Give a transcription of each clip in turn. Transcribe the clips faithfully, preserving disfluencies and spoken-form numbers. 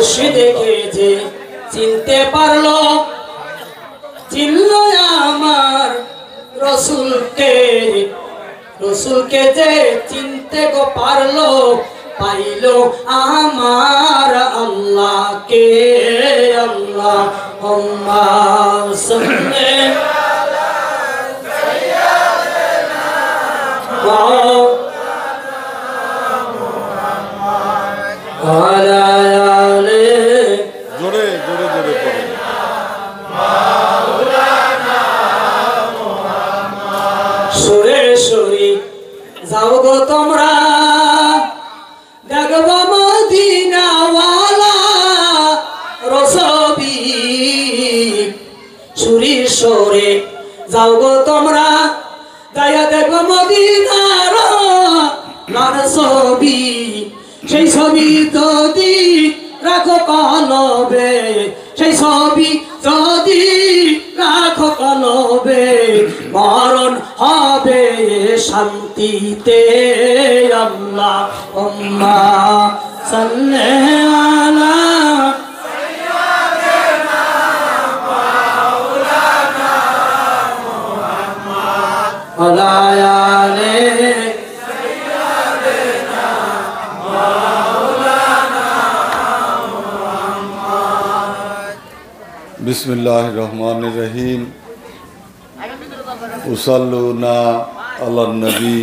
মুর্শিদকে যে চিনতে পারলো, চিনল আমার রসুলকে, রসুলকে যে চিনতে গো পারলো, পাইলো আমার আল্লাহকে। আল্লাহ হুম্মা সাল্লি আলা সাইয়্যিদিনা মুহাম্মদ ওয়া আলা আলিহি। জোরে জোরে জোরে পড়ে। সুরে সুরে যাও গো তোমরা, দেখবো মদিনাওয়ালা রসবি। সুরি সুরে যাও গো তোমরা, যাইয়া দেখবো মদিনার লাল ছবি। সেই ছবি যদি রাখো কলবে, সেই ছবি যদি রাখো কলবে, মরণ হবে শান্তিতে। আল্লাহুম্মা সাল্লি আলা সাইয়্যিদিনা মাওলানা মুহাম্মদ ওয়া আলা আলিহি সাইয়্যিদিনা মাওলানা মুহাম্মদ। বিসমিল্লাহির রহমানির রহিম। উসাল্লুনা আলান নবী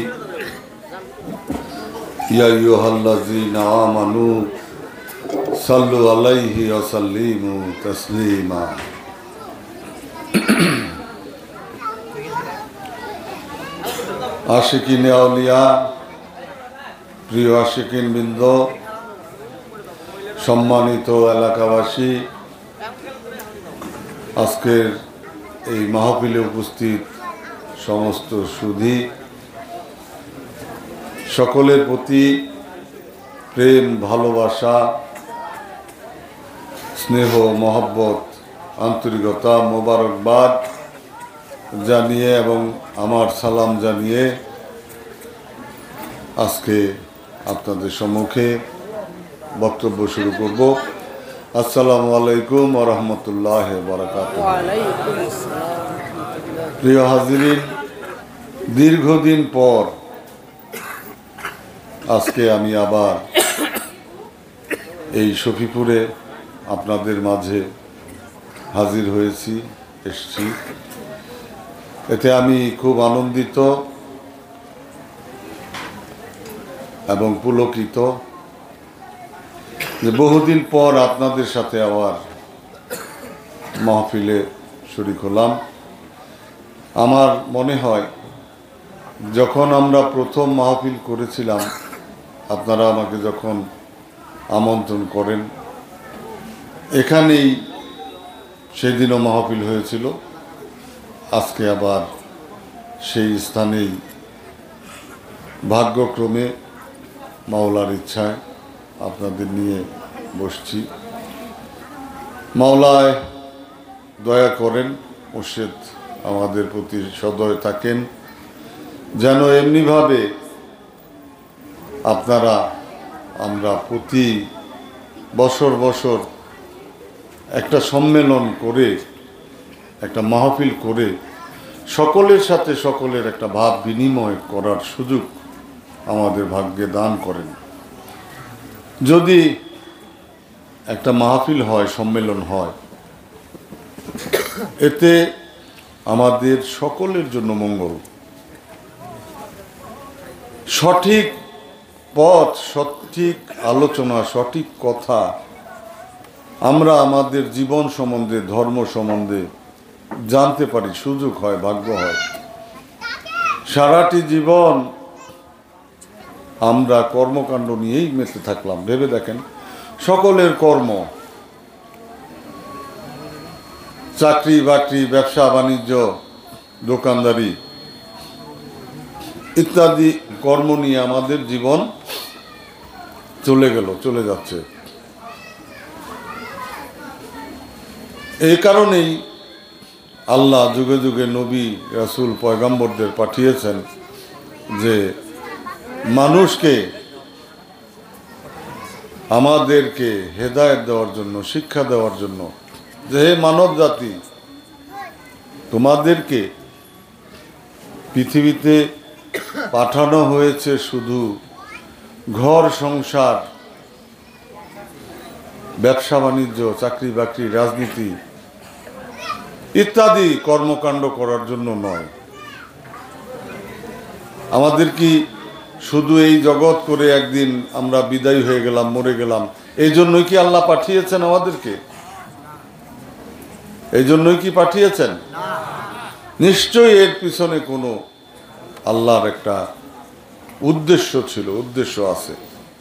ইয়া আইয়ুহাল্লাযীনা আমানু সাল্লু আলাইহি ওয়া সাল্লিমু তাসলিমা। আশিকিনে আউলিয়া, প্রিয় আশিকিন বৃন্দ, সম্মানিত এলাকাবাসী, আজকের এই মাহফিলে উপস্থিত সমস্ত সুধী, সকলের প্রতি প্রেম, ভালোবাসা, স্নেহ, মহব্বত, আন্তরিকতা, মোবারকবাদ জানিয়ে এবং আমার সালাম জানিয়ে আজকে আপনাদের সম্মুখে বক্তব্য শুরু করব। আসসালামু আলাইকুম ওয়া রাহমাতুল্লাহি ওয়া বারাকাতুহু। প্রিয় হাজিরিন, দীর্ঘদিন পর আজকে আমি আবার এই শফিপুরে আপনাদের মাঝে হাজির হয়েছি, এসছি। এতে আমি খুব আনন্দিত এবং পুলকিত যে বহুদিন পর আপনাদের সাথে আবার মাহফিলে শরীক হলাম। আমার মনে হয় যখন আমরা প্রথম মাহফিল করেছিলাম, আপনারা আমাকে যখন আমন্ত্রণ করেন, এখানেই সেদিনও মাহফিল হয়েছিল। আজকে আবার সেই স্থানেই ভাগ্যক্রমে মাওলার ইচ্ছায় আপনাদের নিয়ে বসছি। মাওলায় দয়া করেন, মুর্শিদ আমাদের প্রতি সদয় থাকেন, যেন এমনিভাবে আপনারা আমরা প্রতি বছর বছর একটা সম্মেলন করে, একটা মাহফিল করে সকলের সাথে সকলের একটা ভাব বিনিময় করার সুযোগ আমাদের ভাগ্যে দান করেন। যদি একটা মাহফিল হয়, সম্মেলন হয়, এতে আমাদের সকলের জন্য মঙ্গল। সঠিক পথ, সঠিক আলোচনা, সঠিক কথা আমরা আমাদের জীবন সম্বন্ধে, ধর্ম সম্বন্ধে জানতে পারি, সুযোগ হয়, ভাগ্য হয়। সারাটি জীবন আমরা কর্মকাণ্ড নিয়েই মেতে থাকলাম। ভেবে দেখেন, সকলের কর্ম, চাকরি বাকরি, ব্যবসা বাণিজ্য, দোকানদারি ইত্যাদি কর্ম নিয়ে আমাদের জীবন চলে গেল, চলে যাচ্ছে। এই কারণেই আল্লাহ যুগে যুগে নবী, রাসূল, পয়গম্বরদের পাঠিয়েছেন যে মানুষকে আমাদেরকে হেদায়েত দেওয়ার জন্য, শিক্ষা দেওয়ার জন্য যে হে মানব জাতি, তোমাদেরকে পৃথিবীতে পাঠানো হয়েছে শুধু ঘর সংসার, ব্যবসা বাণিজ্য, চাকরি বাকরি, রাজনীতি ইত্যাদি কর্মকাণ্ড করার জন্য নয়। আমাদের কি শুধু এই জগৎ করে একদিন আমরা বিদায় হয়ে গেলাম, মরে গেলাম, এই জন্যই কি আল্লাহ পাঠিয়েছেন আমাদেরকে? এই জন্যই কি পাঠিয়েছেন? নিশ্চয়ই এর পিছনে কোনো আল্লাহর একটা উদ্দেশ্য ছিল, উদ্দেশ্য আছে।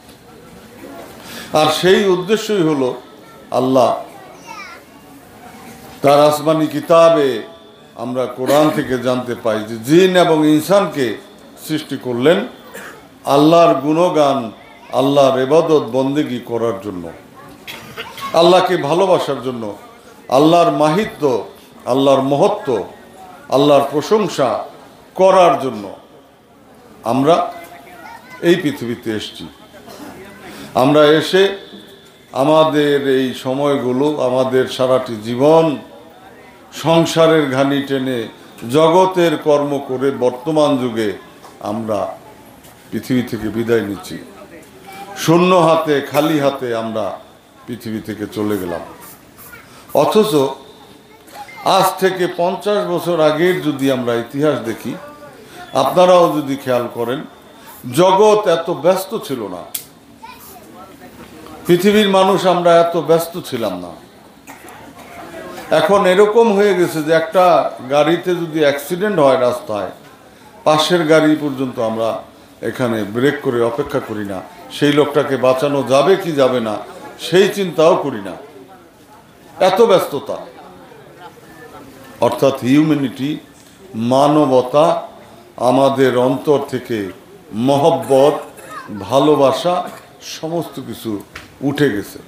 আর সেই উদ্দেশ্যই হলো আল্লাহ তার আসমানি কিতাবে আমরা কোরআন থেকে জানতে পাই যে জিন এবং ইনসানকে সৃষ্টি করলেন আল্লাহর গুণগান, আল্লাহর ইবাদত বন্দেগী করার জন্য, আল্লাহকে ভালোবাসার জন্য, আল্লাহর মাহিত্য, আল্লাহর মহত্ব, আল্লাহর প্রশংসা করার জন্য আমরা এই পৃথিবীতে এসেছি। আমরা এসে আমাদের এই সময়গুলো, আমাদের সারাটি জীবন সংসারের ঘানি টেনে জগতের কর্ম করে বর্তমান যুগে আমরা পৃথিবী থেকে বিদায় নিচ্ছি। শূন্য হাতে, খালি হাতে আমরা পৃথিবী থেকে চলে গেলাম। অথচ আজ থেকে পঞ্চাশ বছর আগের যদি আমরা ইতিহাস দেখি, আপনারাও যদি খেয়াল করেন, জগৎ এত ব্যস্ত ছিল না, পৃথিবীর মানুষ আমরা এত ব্যস্ত ছিলাম না। এখন এরকম হয়ে গেছে যে একটা গাড়িতে যদি অ্যাক্সিডেন্ট হয় রাস্তায়, পাশের গাড়ি পর্যন্ত আমরা এখানে ব্রেক করে অপেক্ষা করি না, সেই লোকটাকে বাঁচানো যাবে কি যাবে না সেই চিন্তাও করি না, এত ব্যস্ততা। অর্থাৎ হিউম্যানিটি, মানবতা, আমাদের অন্তর থেকে মহব্বত, ভালোবাসা সমস্ত কিছু উঠে গেছে।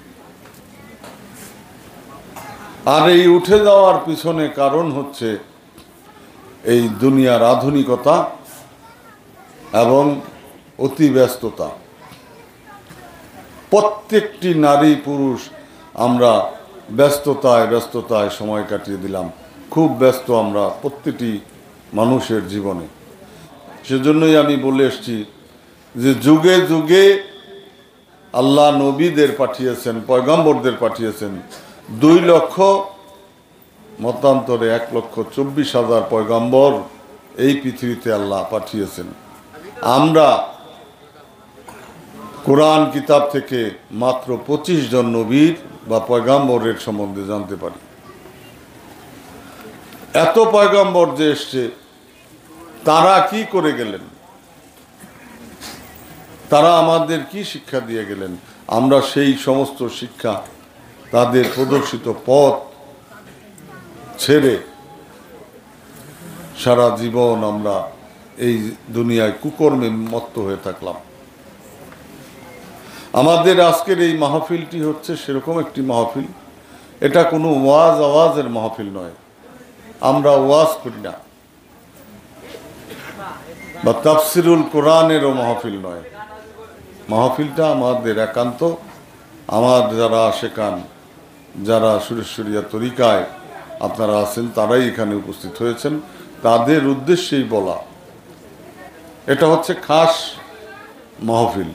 আর এই উঠে যাওয়ার পিছনে কারণ হচ্ছে এই দুনিয়ার আধুনিকতা এবং অতি ব্যস্ততা। প্রত্যেকটি নারী পুরুষ আমরা ব্যস্ততায় ব্যস্ততায় সময় কাটিয়ে দিলাম, খুব ব্যস্ত আমরা প্রত্যেকটি মানুষের জীবনে। সেজন্যই আমি বলে এসছি যে যুগে যুগে আল্লাহ নবীদের পাঠিয়েছেন, পয়গম্বরদের পাঠিয়েছেন। দুই লক্ষ মতান্তরে এক লক্ষ চব্বিশ হাজার পয়গম্বর এই পৃথিবীতে আল্লাহ পাঠিয়েছেন। আমরা কোরআন কিতাব থেকে মাত্র পঁচিশ জন নবীর বা পয়গম্বরের সম্বন্ধে জানতে পারি। এত পয়গম্বর যে এসছে, তারা কি করে গেলেন, তারা আমাদের কি শিক্ষা দিয়ে গেলেন, আমরা সেই সমস্ত শিক্ষা, তাদের প্রদর্শিত পথ ছেড়ে সারা জীবন আমরা এই দুনিয়ায় কুকর্মে মত্ত হয়ে থাকলাম। আমাদের আজকের এই মাহফিলটি হচ্ছে সেরকম একটি মাহফিল, এটা কোনো ওয়াজ আওয়াজের মাহফিল নয়, আমরা ওয়াজ করি না, বা তাফসিরুল কোরআনেরও মাহফিল নয়। মাহফিলটা আমাদের একান্ত, আমার যারা আশেকান, যারা সুরেশ্বরিয়া তরিকায় আপনারা আছেন, তারাই এখানে উপস্থিত হয়েছেন, তাদের উদ্দেশ্যেই বলা। এটা হচ্ছে খাস মাহফিল,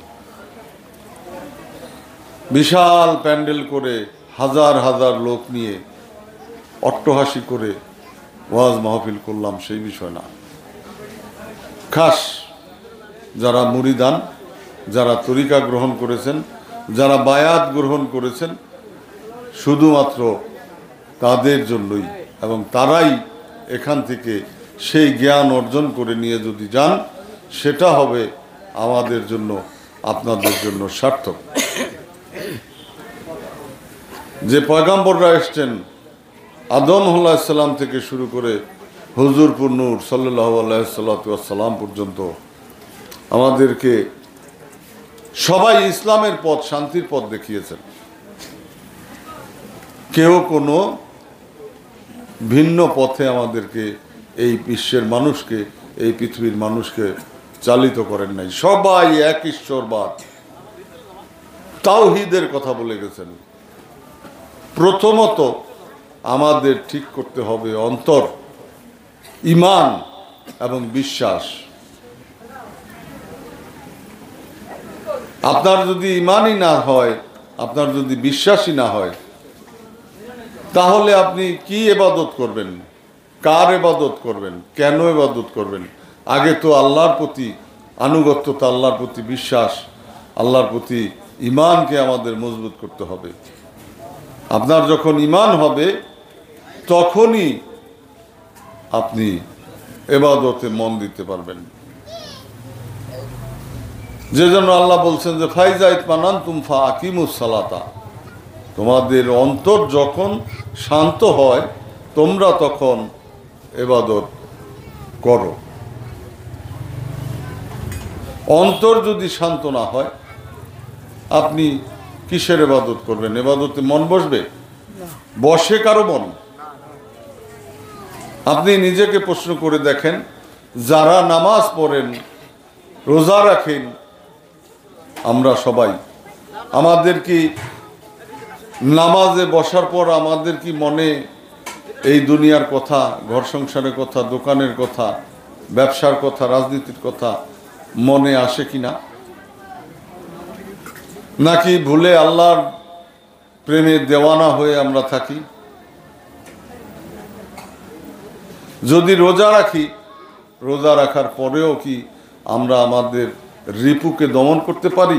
বিশাল প্যান্ডেল করে হাজার হাজার লোক নিয়ে অট্টহাসি করে ওয়াজ মাহফিল করলাম সেই বিষয় না। খাস যারা মুরিদান, যারা তরিকা গ্রহণ করেছেন, যারা বায়াত গ্রহণ করেছেন, শুধুমাত্র তাদের জন্যই, এবং তারাই এখান থেকে সেই জ্ঞান অর্জন করে নিয়ে যদি যান, সেটা হবে আমাদের জন্য, আপনাদের জন্য সার্থক। যে পয়গম্বররা এসছেন আদম আলাইহিস সালাম থেকে শুরু করে হুজুর নূর সাল্লাল্লাহু আলাইহি সাল্লাম পর্যন্ত আমাদেরকে সবাই ইসলামের পথ, শান্তির পথ দেখিয়েছেন। কেউ কোনো ভিন্ন পথে আমাদেরকে, এই বিশ্বের মানুষকে, এই পৃথিবীর মানুষকে চালিত করেন নাই। সবাই এক ঈশ্বরবাদ, তাওহীদের কথা বলে গেছেন। প্রথমত আমাদের ঠিক করতে হবে অন্তর, ঈমান এবং বিশ্বাস। আপনার যদি ঈমানই না হয়, আপনার যদি বিশ্বাসই না হয়, তাহলে আপনি কি ইবাদত করবেন, কার ইবাদত করবেন, কেন ইবাদত করবেন? আগে তো আল্লাহর প্রতি আনুগত্যতা, আল্লাহর প্রতি বিশ্বাস, আল্লাহর প্রতি ঈমানকে আমাদের মজবুত করতে হবে। আপনার যখন ঈমান হবে তখনই আপনি ইবাদতে মন দিতে পারবেন। যে জন্য আল্লাহ বলছেন যে ফাইজা ইতমানানতুম ফাআকিমুস সালাতা, তোমাদের অন্তর যখন শান্ত হয় তোমরা তখন ইবাদত করো। অন্তর যদি শান্ত না হয় আপনি কিসের ইবাদত করবেন? ইবাদতে মন বসবে? বসে কারো মন? আপনি নিজেকে প্রশ্ন করে দেখেন, যারা নামাজ পড়েন, রোজা রাখেন, আমরা সবাই, আমাদের কি নামাজে বসার পর আমাদের কি মনে এই দুনিয়ার কথা, ঘর সংসারের কথা, দোকানের কথা, ব্যবসার কথা, রাজনীতির কথা মনে আসে কিনা? নাকি ভুলে আল্লাহর প্রেমে দেওয়ানা হয়ে আমরা থাকি? যদি রোজা রাখি, রোজা রাখার পরেও কি আমরা আমাদের রিপুকে দমন করতে পারি?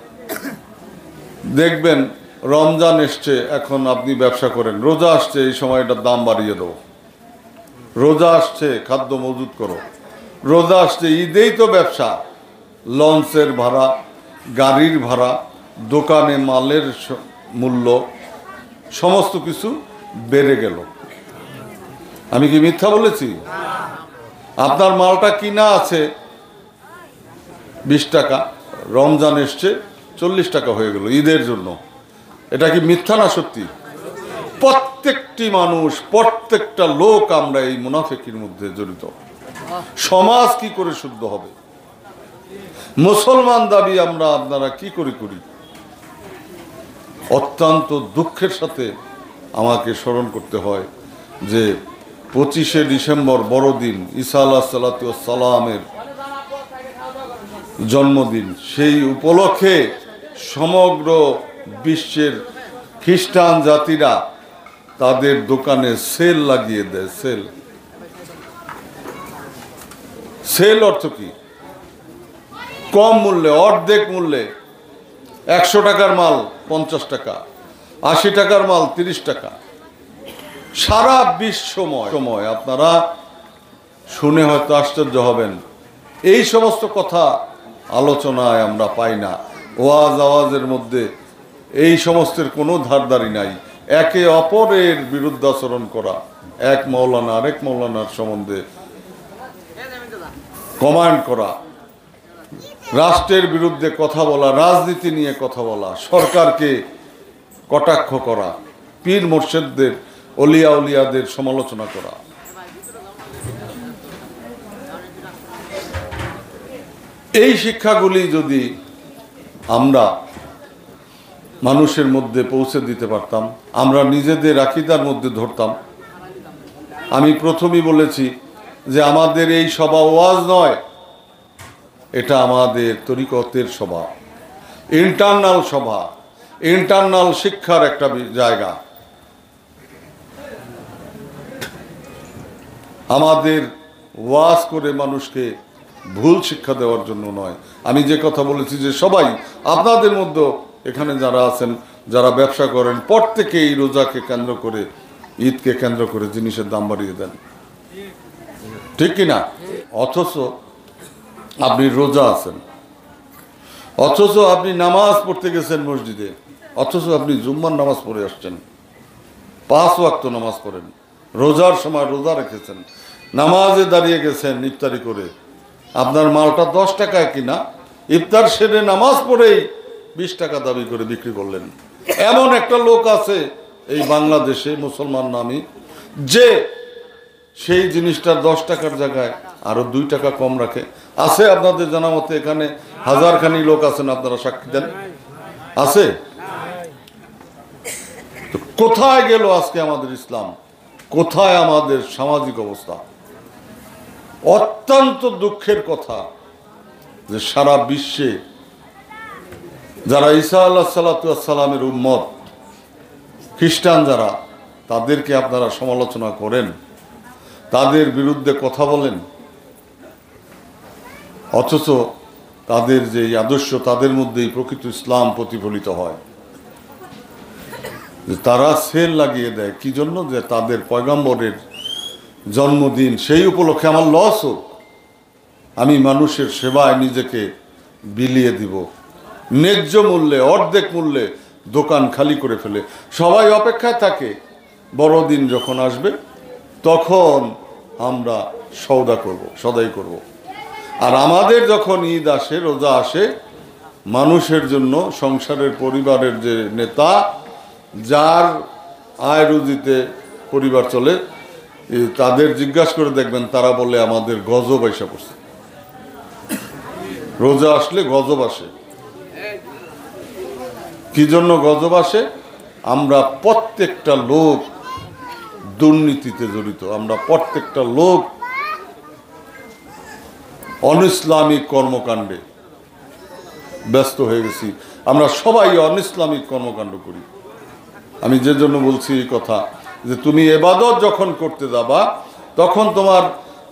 দেখবেন রমজান এসছে, এখন আপনি ব্যবসা করেন, রোজা আসছে, এই সময়টার দাম বাড়িয়ে দাও, রোজা আসছে খাদ্য মজুত করো, রোজা আসছে, ঈদেই তো ব্যবসা, লঞ্চের ভাড়া, গাড়ির ভাড়া, দোকানে মালের মূল্য, সমস্ত কিছু বেড়ে গেল। আমি কি মিথ্যা বলেছি? আপনার মালটা কিনা আছে বিশ টাকা, রমজান এসছে চল্লিশ টাকা হয়ে গেল ঈদের জন্য। এটা কি মিথ্যা না সত্যি? প্রত্যেকটি মানুষ, প্রত্যেকটা লোক আমরা এই মুনাফিকির মধ্যে জড়িত। সমাজ কি করে শুদ্ধ হবে? মুসলমান দাবি আমরা আপনারা কি করে করি? অত্যন্ত দুঃখের সাথে আমাকে স্মরণ করতে হয় যে পঁচিশে ডিসেম্বর বড়দিন, ঈসা আলাইহিস সালামের জন্মদিন, সেই উপলক্ষে সমগ্র বিশ্বের খ্রিস্টান জাতিরা তাদের দোকানে সেল লাগিয়ে দেয়। সেল সেল অর্থ কি? কম মূল্যে, অর্ধেক মূল্যে, একশো টাকার মাল পঞ্চাশ টাকা, আশি টাকার মাল তিরিশ টাকা। সারা বিশ্বময় সময় আপনারা শুনে হয়তো আশ্চর্য হবেন, এই সমস্ত কথা আলোচনায় আমরা পাই না। ওয়াজ আওয়াজের মধ্যে এই সমস্তের কোনো ধারদারি নাই। একে অপরের বিরুদ্ধাচরণ করা, এক মৌলানা আরেক মৌলানার সম্বন্ধে কমান্ড করা, রাষ্ট্রের বিরুদ্ধে কথা বলা, রাজনীতি নিয়ে কথা বলা, সরকারকে কটাক্ষ করা, পীর মুর্শিদদের, অলিয়া উলিয়াদের সমালোচনা করা। এই শিক্ষাগুলি যদি আমরা মানুষের মধ্যে পৌঁছে দিতে পারতাম, আমরা নিজেদের আকীদার মধ্যে ধরতাম। আমি প্রথমেই বলেছি যে আমাদের এই সভা ওয়াজ নয়, এটা আমাদের তরিকতের সভা, ইন্টারনাল সভা, ইন্টারনাল শিক্ষার একটা জায়গা। আমাদের ওয়াজ করে মানুষকে ভুল শিক্ষা দেওয়ার জন্য নয়। আমি যে কথা বলেছি যে সবাই, আপনাদের মধ্যে এখানে যারা আছেন, যারা ব্যবসা করেন, প্রত্যেকে এই রোজাকে কেন্দ্র করে, ঈদকে কেন্দ্র করে জিনিসের দাম বাড়িয়ে দেন, ঠিক কিনা? অথচ আপনি রোজা আছেন, অথচ আপনি নামাজ পড়তে গেছেন মসজিদে, অথচ আপনি জুম্মার নামাজ পড়ে আসছেন, পাঁচ ওয়াক্ত নামাজ পড়েন, রোজার সময় রোজা রেখেছেন, নামাজে দাঁড়িয়ে গেছেন ইফতারি করে, আপনার মালটা দশ টাকায় কিনা, ইফতার সেরে নামাজ পড়েই বিশ টাকা দাবি করে বিক্রি করলেন। এমন একটা লোক আছে এই বাংলাদেশে, মুসলমান নামী, যে সেই জিনিসটা দশ টাকার জায়গায় আরো দুই টাকা কম রাখে। আছে আপনাদের জানা মতে এখানে হাজারখানি লোক আছেন, আপনারা সাক্ষী দেন। আছে? তো কোথায় গেল আজকে আমাদের ইসলাম? কোথায় আমাদের সামাজিক অবস্থা? অত্যন্ত দুঃখের কথা যে সারা বিশ্বে যারা ঈসা আলাইহিসসালামের উম্মত, খ্রিস্টান যারা, তাদেরকে আপনারা সমালোচনা করেন, তাদের বিরুদ্ধে কথা বলেন, অথচ তাদের যে আদর্শ, তাদের মধ্যেই প্রকৃত ইসলাম প্রতিফলিত হয়। তারা সেল লাগিয়ে দেয় কি জন্য? যে তাদের পয়গম্বরের জন্মদিন, সেই উপলক্ষে আমার লস হোক, আমি মানুষের সেবায় নিজেকে বিলিয়ে দিব, ন্যায্য মূল্যে, অর্ধেক মূল্যে দোকান খালি করে ফেলে। সবাই অপেক্ষায় থাকে বড়দিন যখন আসবে তখন আমরা সওদা করব, সদাই করব। আর আমাদের যখন ঈদ আসে, রোজা আসে, মানুষের জন্য, সংসারের পরিবারের যে নেতা, যার আয় রুজিতে পরিবার চলে, তাদের জিজ্ঞাসা করে দেখবেন তারা বলে আমাদের গজব আইসা পড়ছে। রোজা আসলে গজব আসে। কি জন্য গজব আসে? আমরা প্রত্যেকটা লোক দুর্নীতিতে জড়িত, আমরা প্রত্যেকটা লোক অনইসলামিক কর্মকাণ্ডে ব্যস্ত হয়ে গেছি। আমরা সবাই অনইসলামিক কর্মকাণ্ড করি। আমি যে জন্য বলছি এই কথা, যে তুমি ইবাদত যখন করতে যাবা তখন তোমার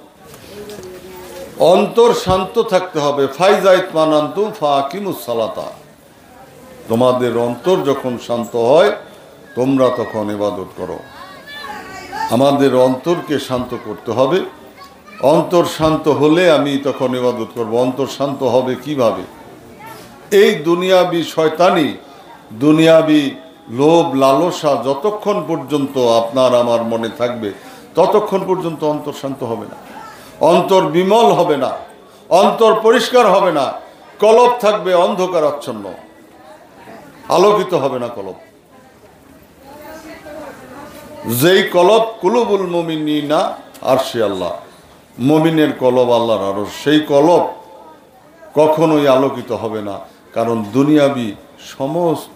অন্তর শান্ত থাকতে হবে। ফাইজাইত মানান্তুম ফাকিমুস সালাতা, তোমাদের অন্তর যখন শান্ত হয় তোমরা তখন ইবাদত করো। আমাদের অন্তরকে শান্ত করতে হবে। অন্তর শান্ত হলে আমি তখন ইবাদত করব। অন্তর শান্ত হবে কিভাবে? এই দুনিয়াবি শয়তানি, দুনিয়াবি লোভ লালসা যতক্ষণ পর্যন্ত আপনার আমার মনে থাকবে ততক্ষণ পর্যন্ত অন্তর শান্ত হবে না, অন্তর বিমল হবে না, অন্তর পরিষ্কার হবে না। কলব থাকবে অন্ধকারাচ্ছন্ন, আলোকিত হবে না কলব। যেই কলব কুলুবুল মুমিনিনা আরশে আল্লাহ, মুমিনের কলব আল্লাহর আরশ, সেই কলব কখনোই আলোকিত হবে না। কারণ দুনিয়াবি সমস্ত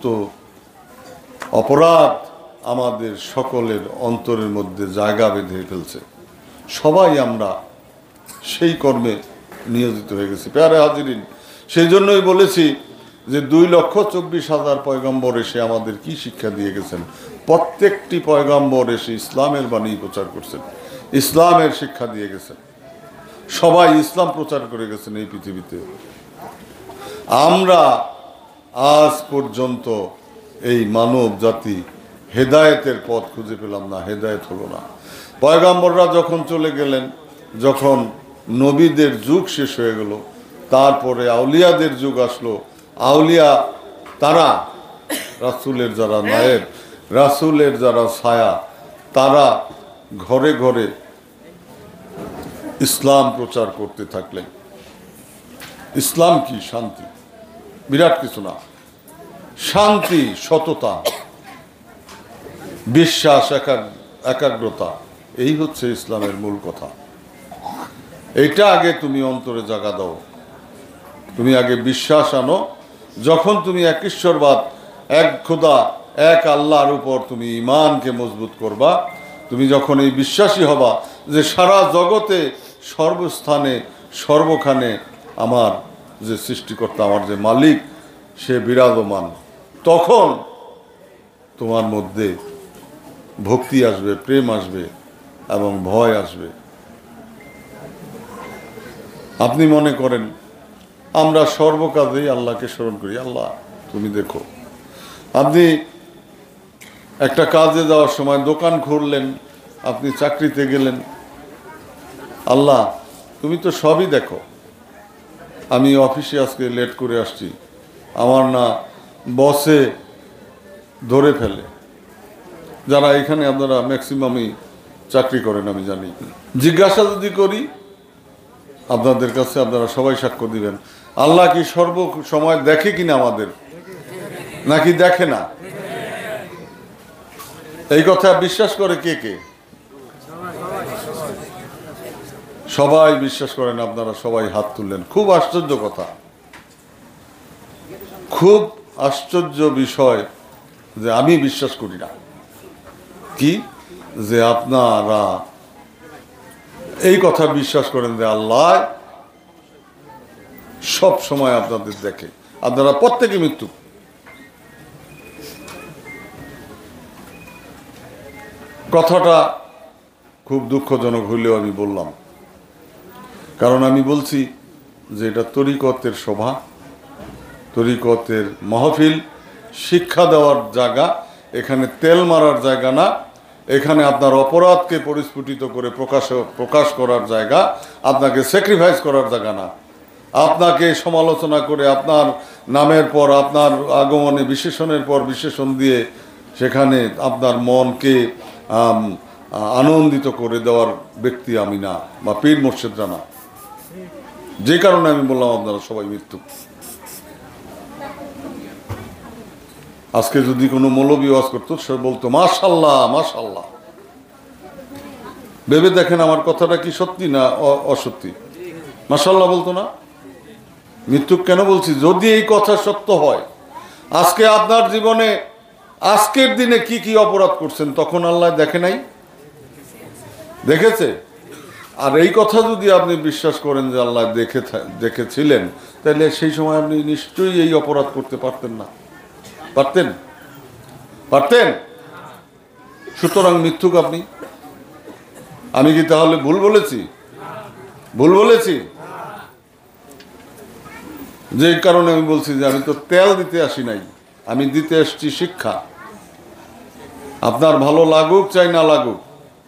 অপরাধ আমাদের সকলের অন্তরের মধ্যে জায়গা বেঁধে ফেলছে। সবাই আমরা সেই কর্মে নিয়োজিত হয়ে গেছি। প্যারে হাজিরিন, সেই জন্যই বলেছি যে দুই লক্ষ চব্বিশ হাজার পয়গম্বর এসে আমাদের কি শিক্ষা দিয়ে গেছেন। প্রত্যেকটি পয়গম্বর এসে ইসলামের বাণী প্রচার করছেন, ইসলামের শিক্ষা দিয়ে গেছেন। সবাই ইসলাম প্রচার করে গেছেন এই পৃথিবীতে। আমরা আজ পর্যন্ত এই মানব জাতি হেদায়েতের পথ খুঁজে পেলাম না, হেদায়েত হলো না। পয়গম্বররা যখন চলে গেলেন, যখন নবীদের যুগ শেষ হয়ে গেল, তারপরে আউলিয়াদের যুগ আসলো। আউলিয়া তারা রাসূলের যারা নায়েব, রাসূলের যারা ছায়া, তারা ঘরে ঘরে ইসলাম প্রচার করতে থাকলেন। ইসলাম কি? শান্তি, বিরাট কিছু না। শান্তি, সততা, বিশ্বাস, একাগ্রতা, এই হচ্ছে ইসলামের মূল কথা। এইটা আগে তুমি অন্তরে জায়গা দাও। তুমি আগে বিশ্বাস আনো। যখন তুমি এক ঈশ্বরবাদ, এক খোদা, এক আল্লাহর উপর তুমি ঈমানকে মজবুত করবা, তুমি যখন এই বিশ্বাসী হবা যে সারা জগতে সর্বস্থানে সর্বখানে আমার যে সৃষ্টিকর্তা, আমার যে মালিক, সে বিরাজমান, তখন তোমার মধ্যে ভক্তি আসবে, প্রেম আসবে এবং ভয় আসবে। আপনি মনে করেন আমরা সর্বকাজেই আল্লাহকে স্মরণ করি, আল্লাহ তুমি দেখো। আপনি একটা কাজে যাওয়ার সময় দোকান খুললেন, আপনি চাকরিতে গেলেন, আল্লাহ তুমি তো সবই দেখো। আমি অফিসে আজকে লেট করে আসছি, আমার না বসে ধরে ফেলে। যারা এখানে আপনারা ম্যাক্সিমামই চাকরি করেন আমি জানি, জিজ্ঞাসা যদি করি আপনাদের কাছে, আপনারা সবাই সাক্ষ্য দিবেন, আল্লাহ কি সর্ব সময় দেখে কিনা আমাদের, নাকি দেখে না? এই কথা বিশ্বাস করে কে কে? সবাই বিশ্বাস করেন। আপনারা সবাই হাত তুললেন, খুব আশ্চর্য কথা, খুব আশ্চর্য বিষয় যে আমি বিশ্বাস করি না, কি যে আপনারা এই কথা বিশ্বাস করেন যে আল্লাহ সব সময় আপনাদের দেখে। আপনারা প্রত্যেকে মৃত্যু। কথাটা খুব দুঃখজনক হইলেও আমি বললাম, কারণ আমি বলছি যে এটা তরিকতের শোভা, তরিকতের মাহফিল, শিক্ষা দেওয়ার জায়গা, এখানে তেল মারার জায়গা না, এখানে আপনার অপরাধকে পরিস্ফুটিত করে প্রকাশ প্রকাশ করার জায়গা, আপনাকে স্যাক্রিফাইস করার জায়গা না, আপনাকে সমালোচনা করে আপনার নামের পর আপনার আগমনে বিশেষণের পর বিশেষণ দিয়ে সেখানে আপনার মনকে আনন্দিত করে দেওয়ার ব্যক্তি আমি না, বা পীর মুর্শিদরা না। যে কারণে আমি বললাম আপনারা সবাই মৃত্যু। আজকে যদি কোনো মৌলবী ওয়াজ করতো, সে বলতো মাশাল্লাহ মাশাল্লাহ। ভেবে দেখেন আমার কথাটা কি সত্যি না অসত্যি? মাশাল্লাহ বলতো না? মৃত্যু কেন বলছি? যদি এই কথা সত্য হয়, আজকে আপনার জীবনে আজকের দিনে কি কি অপরাধ করছেন তখন আল্লাহ দেখে নাই? দেখেছে। আর এই কথা যদি আপনি বিশ্বাস করেন যে আল্লাহ দেখে দেখেছিলেন, তাহলে সেই সময় আপনি নিশ্চয়ই এই অপরাধ করতে পারতেন না। পারতেন? পারতেন? সুতরাং মৃত্যুক আপনি। আমি কি তাহলে ভুল বলেছি? ভুল বলেছি? যে কারণে আমি বলছি যে আমি তো তেল দিতে আসি নাই, আমি দিতে আসছি শিক্ষা। আপনার ভালো লাগুক চাই না লাগুক,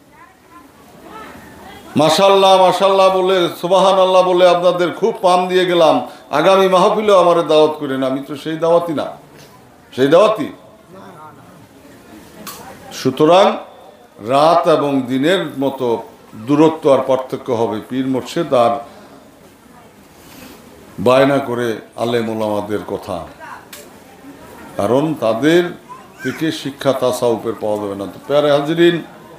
মাশাল্লাহ মাশাল্লাহ বলে সুবহান আল্লাহ বলে আপনাদের খুব পাম দিয়ে গেলাম, আগামী মাহফিলেও আমার দাওয়াত করেন। আমি তো সেই দাওয়াতি না, সেই দাওয়াতি। সুতরাং রাত এবং দিনের মতো দূরত্ব আর পার্থক্য হবে পীর মুর্শিদ আর বায়না করে আলেম ওলামাদের কথা, কারণ তাদের থেকে শিক্ষা তাসাউফের পাওয়া যাবে না। তো প্যারে হাজিরিন,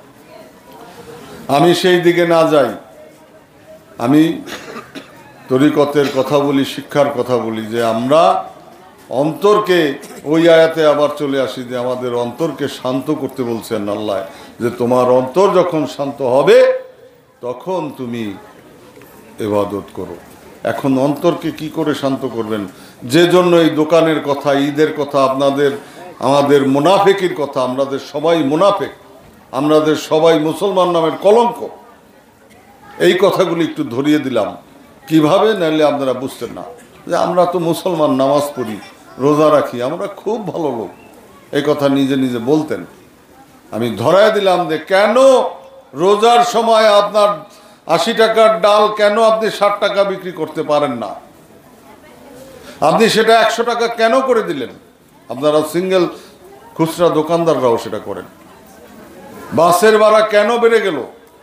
আমি সেই দিকে না যাই, আমি তরিকতের কথা বলি, শিক্ষার কথা বলি, যে আমরা অন্তরকে, ওই আয়াতে আবার চলে আসি যে আমাদের অন্তরকে শান্ত করতে বলছেন আল্লাহ, যে তোমার অন্তর যখন শান্ত হবে তখন তুমি ইবাদত করো। এখন অন্তরকে কি করে শান্ত করবেন? যে জন্য এই দোকানের কথা, ঈদের কথা, আপনাদের আমাদের মুনাফিকির কথা, আমাদের সবাই মুনাফিক, আমাদের সবাই মুসলমান নামের কলঙ্ক, এই কথাগুলি একটু ধরিয়ে দিলাম। কিভাবে? নাইলে আপনারা বুঝতেন না যে আমরা তো মুসলমান, নামাজ পড়ি, রোজা রাখি, আমরা খুব ভালো লোক, এই কথা নিজে নিজে বলতেন। আমি ধরায় দিলাম যে কেন রোজার সময় আপনার আশি টাকার ডাল কেন আপনি ষাট টাকা বিক্রি করতে পারেন না? আপনি সেটা একশো টাকা কেন করে দিলেন? আপনারা সিঙ্গেল খুচরা দোকানদাররাও সেটা করেন। বাসের ভাড়া কেন বেড়ে গেল?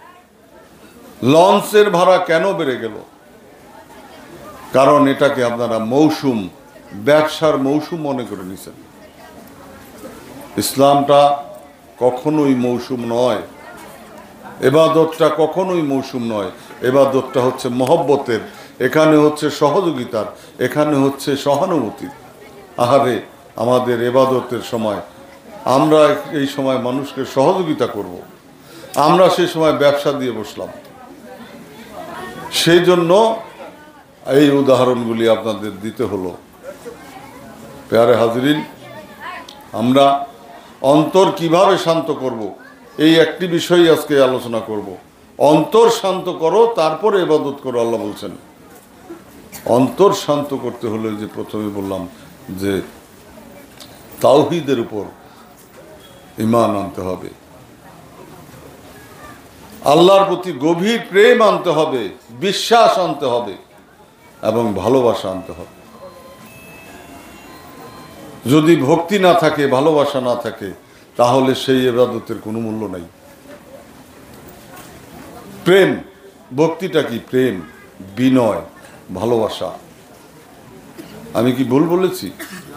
লঞ্চের ভাড়া কেন বেড়ে গেল? কারণ এটাকে আপনারা মৌসুম, ব্যবসার মৌসুম মনে করে নিছেন। ইসলামটা কখনোই মৌসুম নয়, এবাদতটা কখনোই মৌসুম নয়। এবাদতটা হচ্ছে মহব্বতের, এখানে হচ্ছে সহযোগিতার, এখানে হচ্ছে সহানুভূতির। আহারে, আমাদের এবাদতের সময় আমরা এই সময় মানুষকে সহযোগিতা করব, আমরা সেই সময় ব্যবসা দিয়ে বসলাম। সেই জন্য এই উদাহরণগুলি আপনাদের দিতে হলো। প্যারে হাজরিন, আমরা অন্তর কিভাবে শান্ত করব, এই একটি বিষয় আজকে আলোচনা করব। অন্তর শান্ত করো, তারপরে ইবাদত করো, আল্লাহ বলছেন। অন্তর শান্ত করতে হলে যে প্রথমে বললাম যে তাওহীদের উপর ঈমান আনতে হবে, আল্লাহর প্রতি গভীর প্রেম আনতে হবে, বিশ্বাস আনতে হবে এবং ভালোবাসা আনতে হবে। যদি ভক্তি না থাকে, ভালোবাসা না থাকে, তাহলে সেই ইবাদতের কোনো মূল্য নাই। প্রেম, ভক্তিটা কি? প্রেম, বিনয়, ভালোবাসা। আমি কি ভুল বলেছি?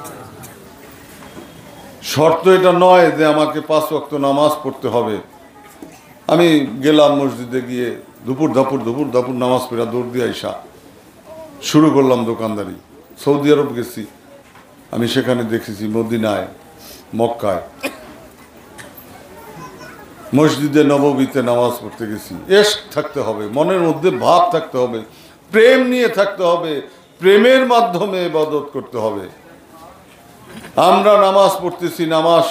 শর্ত এটা নয় যে আমাকে পাঁচ ওয়াক্ত নামাজ পড়তে হবে। আমি গেলাম মসজিদে, গিয়ে দুপুর দাপুর দুপুর দাপুর নামাজ পড়া দৌড় দিয়ে আইসা শুরু করলাম দোকানদারি। সৌদি আরব গেছি, আমি সেখানে দেখেছি মদিনায়, মক্কায়, মসজিদে নববীতে নামাজ পড়তে গেছি। ইশক থাকতে হবে, মনের মধ্যে ভাব থাকতে হবে, প্রেম নিয়ে থাকতে হবে, প্রেমের মাধ্যমে ইবাদত করতে হবে। আমরা নামাজ পড়তেছি, নামাজ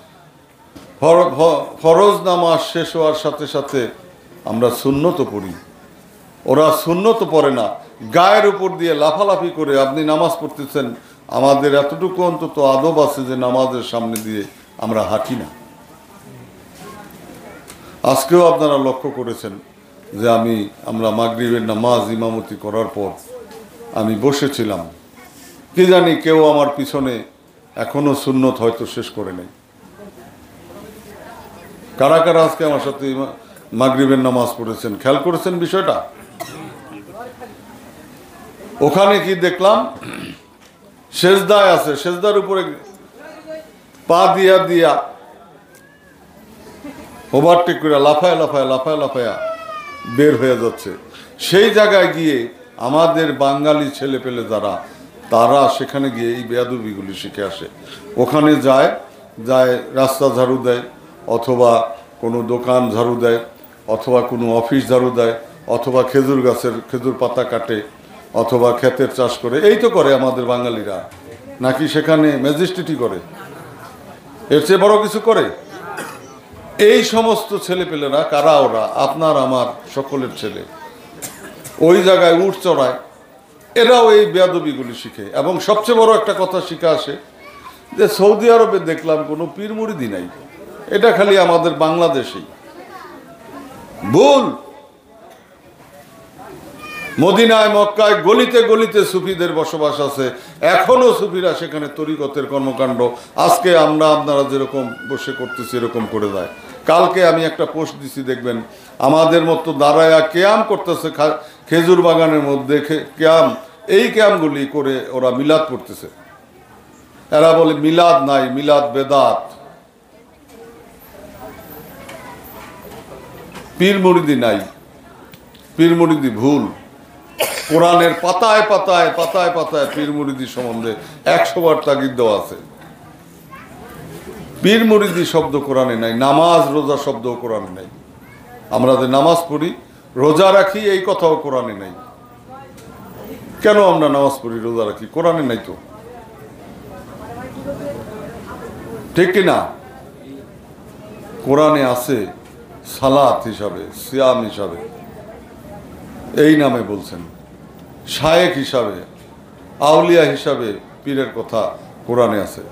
ফরজ নামাজ শেষ হওয়ার সাথে সাথে আমরা সুন্নত পড়ি, ওরা সুন্নত পড়ে না, গায়ের উপর দিয়ে লাফালাফি করে আপনি নামাজ পড়তেছেন। আমাদের এতটুকু অন্তত আদব আছে যে নামাজের সামনে দিয়ে আমরা হাঁটি না। আজকেও আপনারা লক্ষ্য করেছেন যে আমি আমরা মাগরিবের নামাজ ইমামতি করার পর আমি বসেছিলাম, কি জানি কেউ আমার পিছনে এখনো সুন্নত হয়তো শেষ করে নেই। কারা কারা আজকে আমার সাথে মাগরিবের নামাজ পড়েছেন খেয়াল করেছেন বিষয়টা? ওখানে কি দেখলাম, সেজদায় আছে, সেজদার উপরে পা দিয়া দিয়া ওভারটেক করে লাফায় লাফায় লাফায় লাফায়া বের হয়ে যাচ্ছে। সেই জায়গায় গিয়ে আমাদের বাঙালি ছেলে পেলে যারা, তারা সেখানে গিয়ে এই বেয়াদবিগুলি শিখে আসে। ওখানে যায় যায় রাস্তা ঝাড়ু দেয়, অথবা কোনো দোকান ঝাড়ু দেয়, অথবা কোনো অফিস ঝাড়ু দেয়, অথবা খেজুর গাছের খেজুর পাতা কাটে, অথবা ক্ষেতের চাষ করে। এই তো করে আমাদের বাঙালিরা, নাকি সেখানে ম্যাজিস্ট্রেটই করে? এর চেয়ে বড় কিছু করে? এই সমস্ত ছেলে পেলেরা কারা? ওরা আপনার আমার সকলের ছেলে। ওই জায়গায় উঠ চড়ায়, এরাও এই বেয়াদবিগুলি শিখে। এবং সবচেয়ে বড় একটা কথা শিখে আসে যে সৌদি আরবে দেখলাম কোনো পীর মুরিদি নাই, এটা খালি আমাদের বাংলাদেশেই। ভুল। মদিনায়, মক্কায় গলিতে গলিতে সুফিদের বসবাস আছে, এখনো সুফিরা সেখানে তরিকতের কর্মকাণ্ড আজকে আমরা আপনারা যেরকম বসে করতেছি এরকম করে দেয়। কালকে আমি একটা পোস্ট দিছি, দেখবেন আমাদের মতো দাঁড়ায়া কেয়াম করতেছে খেজুর বাগানের মধ্যে, কেয়াম, এই কেয়ামগুলি করে ওরা মিলাদ করতেছে। এরা বলে মিলাদ নাই, মিলাদ বেদাত। পীর মুরিদি নাই, পীর মুরিদি ভুল। কোরআনের পাতায় পাতায় পাতায় পাতায় পীর মুরিদি সম্বন্ধে একশো বার তাগিদ দেওয়া আছে। পীর মুরিদি শব্দ কোরআনে নাই, নামাজ রোজা শব্দ কোরআনে নাই। আমরা যে নামাজ পড়ি, রোজা রাখি, এই কথাও কোরআনে নাই। কেন আমরা নামাজ পড়ি, রোজা রাখি? কোরআনে নাই তো, ঠিক কিনা? কোরআনে আছে সালাত হিসাবে, সিয়াম হিসাবে, এই নামে বলছেন। শায়েক হিসাবে, আউলিয়া হিসাবে পীরের কথা কোরআনে আছে।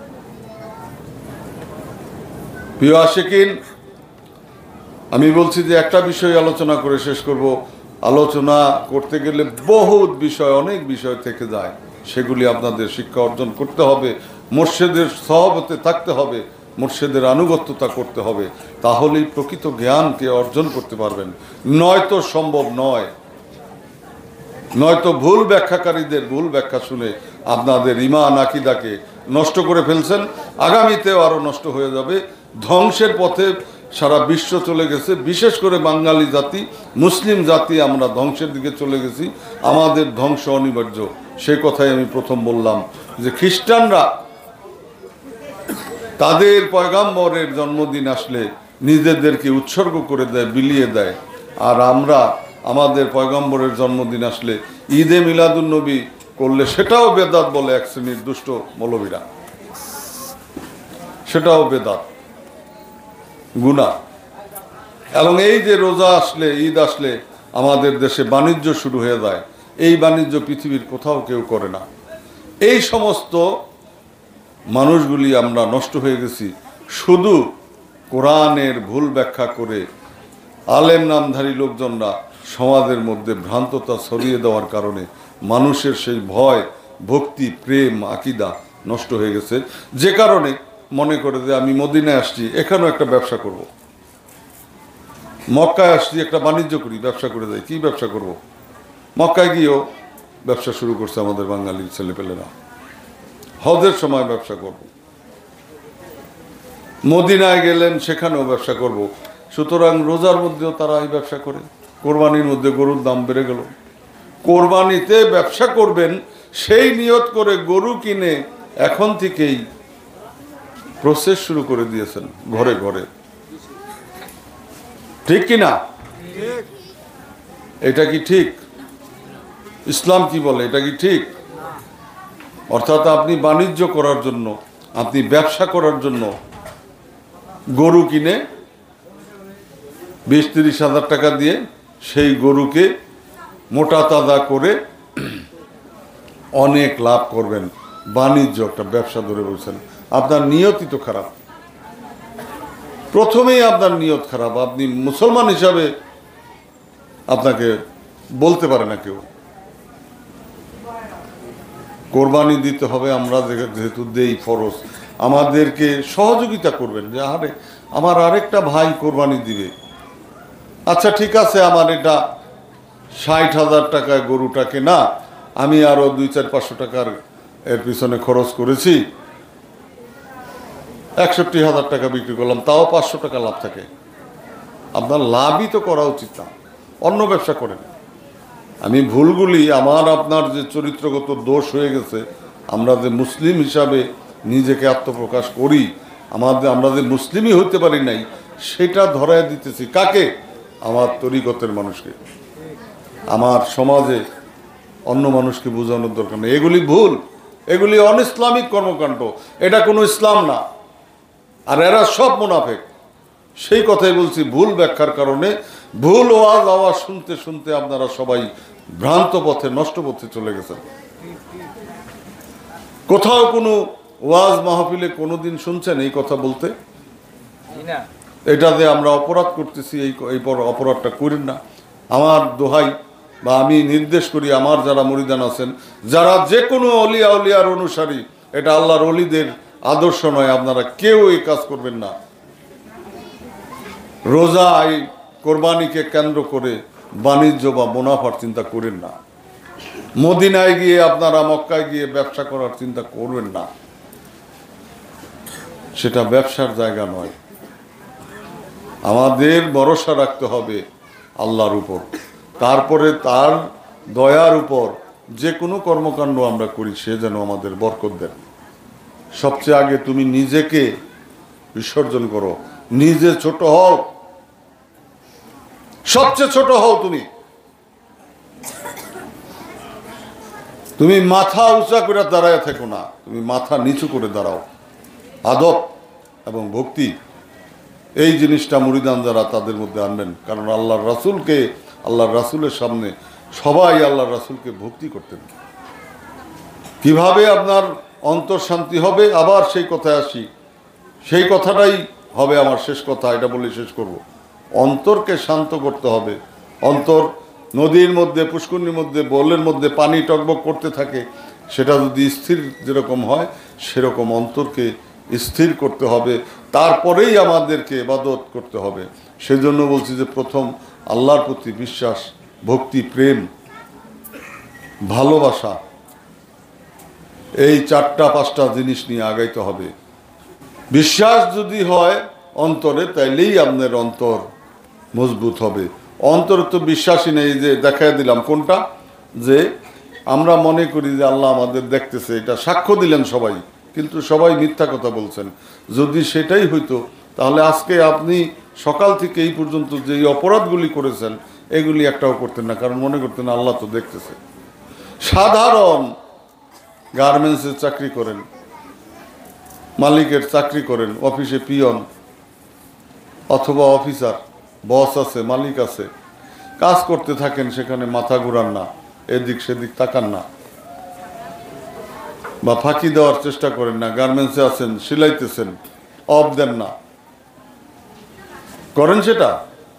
প্রিয় আশিকিন, আমি বলছি যে একটা বিষয় আলোচনা করে শেষ করব। আলোচনা করতে গেলে বহুত বিষয়, অনেক বিষয় থেকে যায়, সেগুলি আপনাদের শিক্ষা অর্জন করতে হবে, মুর্শিদের সহবতে থাকতে হবে, মুর্শিদের আনুগত্যতা করতে হবে, তাহলেই প্রকৃত জ্ঞানকে অর্জন করতে পারবেন। নয়তো সম্ভব নয়, নয়তো ভুল ব্যাখ্যাকারীদের ভুল ব্যাখ্যা শুনে আপনাদের ঈমান আকীদাকে নষ্ট করে ফেলছেন, আগামীতেও আরো নষ্ট হয়ে যাবে। ধ্বংসের পথে সারা বিশ্ব চলে গেছে, বিশেষ করে বাঙালি জাতি, মুসলিম জাতি আমরা ধ্বংসের দিকে চলে গেছি। আমাদের ধ্বংস অনিবার্য, সে কথাই আমি প্রথম বললাম যে খ্রিস্টানরা তাদের পয়গাম্বরের জন্মদিন আসলে নিজেদেরকে উৎসর্গ করে দেয়, বিলিয়ে দেয়, আর আমরা আমাদের পয়গম্বরের জন্মদিন আসলে ঈদে মিলাদুন নবী করলে সেটাও বেদাত বলে এক শ্রেণীর দুষ্ট মৌলবীরা, সেটাও বেদাত, গুনাহ। এবং এই যে রোজা আসলে, ঈদ আসলে আমাদের দেশে বাণিজ্য শুরু হয়ে যায়, এই বাণিজ্য পৃথিবীর কোথাও কেউ করে না। এই সমস্ত মানুষগুলি আমরা নষ্ট হয়ে গেছি শুধু কোরআনের ভুল ব্যাখ্যা করে। আলেম নামধারী লোকজনরা সমাজের মধ্যে ভ্রান্ততা ছড়িয়ে দেওয়ার কারণে মানুষের সেই ভয়, ভক্তি, প্রেম, আকীদা নষ্ট হয়ে গেছে, যে কারণে মনে করে যে আমি মদিনায় আসছি, এখানেও একটা ব্যবসা করব, মক্কায় আসছি একটা বাণিজ্য করি, ব্যবসা করে যাই। কি ব্যবসা করব? মক্কায় গিয়েও ব্যবসা শুরু করছে আমাদের বাঙালির ছেলেপেলেরা, হজের সময় ব্যবসা করব, মদিনায় গেলেন সেখানেও ব্যবসা করব। সুতরাং রোজার মধ্যেও তারা এই ব্যবসা করে। কোরবানির মধ্যে গরুর দাম বেড়ে গেল, কোরবানিতে ব্যবসা করবেন সেই নিয়ত করে গরু কিনে এখন থেকেই প্রসেস শুরু করে দিয়েছেন ঘরে ঘরে, ঠিক কি না? এটা কি ঠিক? ইসলাম কি বলে? এটা কি ঠিক? অর্থাৎ আপনি বাণিজ্য করার জন্য, আপনি ব্যবসা করার জন্য গরু কিনে বিশ তিরিশ হাজার টাকা দিয়ে সেই গরুকে মোটা তাজা করে অনেক লাভ করবেন, বাণিজ্য একটা ব্যবসা ধরে বলছেন। আপনার নিয়তই তো খারাপ, প্রথমেই আপনার নিয়ত খারাপ। আপনি মুসলমান হিসাবে আপনাকে বলতে পারে না কেউ। কোরবানি দিতে হবে, আমরা যেহেতু দেই ফরজ, আমাদেরকে সহযোগিতা করবেন যে আরে আমার আরেকটা ভাই কোরবানি দিবে, আচ্ছা ঠিক আছে, আমার এটা ষাট হাজার টাকায় গরুটাকে না আমি আরো দুই চার পাঁচশো টাকার এর পিছনে খরচ করেছি, একষট্টি হাজার টাকা বিক্রি করলাম, তাও পাঁচশো টাকা লাভ থাকে। আপনার লাভই তো করা উচিত না, অন্য ব্যবসা করেন। আমি ভুলগুলি, আমার আপনার যে চরিত্রগত দোষ হয়ে গেছে, আমরা যে মুসলিম হিসাবে নিজেকে আত্মপ্রকাশ করি, আমাদের আমরা যে মুসলিমই হইতে পারি নাই, সেটা ধরায় দিতেছি কাকে? আমার তরিকতের মানুষকে, আমার সমাজে অন্য মানুষকে বোঝানোর দরকার নেই। এগুলি ভুল, এগুলি অনইসলামিক কর্মকাণ্ড, এটা কোনো ইসলাম না। আর এরা সব মুনাফিক। সেই কথাই বলছি, ভুল ব্যাখ্যার কারণে ভুল ওয়াজ আওয়াজ শুনতে শুনতে আপনারা সবাই ভ্রান্ত পথে, নষ্ট পথে চলে গেছেন। কোথাও কোনো ওয়াজ মাহফিলে কোনোদিন শুনছেন এই কথা বলতে? এটা যে আমরা অপরাধ করতেছি, এই এই অপরাধটা করেন না। আমার দোহাই বা আমি নির্দেশ করি, আমার যারা মুরিদান আছেন, যারা যে কোনো অলিয়া উলিয়ার অনুসারী, এটা আল্লাহর অলিদের আদর্শ নয়, আপনারা কেউ এই কাজ করবেন না। রোজা এই কোরবানিকে কেন্দ্র করে বাণিজ্য বা মুনাফার চিন্তা করেন না। মদিনায় গিয়ে আপনারা, মক্কায় গিয়ে ব্যবসা করার চিন্তা করবেন না, সেটা ব্যবসার জায়গা নয়। আমাদের ভরসা রাখতে হবে আল্লাহর উপর, তারপরে তার দয়ার উপর যে কোনো কর্মকাণ্ড আমরা করি সে যেন আমাদের বরকত দেন। সবচেয়ে আগে তুমি নিজেকে বিসর্জন করো, নিজে ছোট হও, সবচেয়ে ছোট হও তুমি। তুমি মাথা উঁচা করে দাঁড়ায় থেকো না, তুমি মাথা নিচু করে দাঁড়াও। আদব এবং ভক্তি, এই জিনিসটা মুরিদান যারা, তাদের মধ্যে আনবেন। কারণ আল্লাহর রাসূলকে, আল্লাহর রাসূলের সামনে সবাই আল্লাহর রাসূলকে ভক্তি করতেন। কিভাবে আপনার অন্তর শান্তি হবে, আবার সেই কথায় আসি, সেই কথাটাই হবে আমার শেষ কথা, এটা বলে শেষ করব। অন্তরকে শান্ত করতে হবে। অন্তর নদীর মধ্যে, পুষ্করণীর মধ্যে, বোলের মধ্যে পানি টকবক করতে থাকে, সেটা যদি স্থির যেরকম হয়, সেরকম অন্তরকে স্থির করতে হবে। তারপরেই আমাদেরকে ইবাদত করতে হবে। সেজন্য বলছি যে প্রথম আল্লাহর প্রতি বিশ্বাস, ভক্তি, প্রেম, ভালোবাসা, এই চারটা পাঁচটা জিনিস নিয়ে আগাইতে হবে। বিশ্বাস যদি হয় অন্তরে, তাইলেই আপনার অন্তর মজবুত হবে। অন্তরে তো বিশ্বাসই নেই, যে দেখাই দিলাম কোনটা, যে আমরা মনে করি যে আল্লাহ আমাদের দেখতেছে, এটা সাক্ষ্য দিলেন সবাই, কিন্তু সবাই মিথ্যা কথা বলছেন। যদি সেটাই হইতো, তাহলে আজকে আপনি সকাল থেকে এই পর্যন্ত যে অপরাধগুলি করেছেন, এগুলি একটাও করতেন না, কারণ মনে করতেন আল্লাহ তো দেখতেছে। সাধারণ গার্মেন্টসে চাকরি করেন, মালিকের চাকরি করেন, অফিসে পিয়ন অথবা অফিসার, বস আছে, মালিক আছে, কাজ করতে থাকেন, সেখানে মাথা ঘুরান না, এদিক সেদিক তাকান না, বা ফাঁকি দেওয়ার চেষ্টা করেন না। গার্মেন্টসে আছেন, সিলাইতেছেন, অফ দেন না, করেন সেটা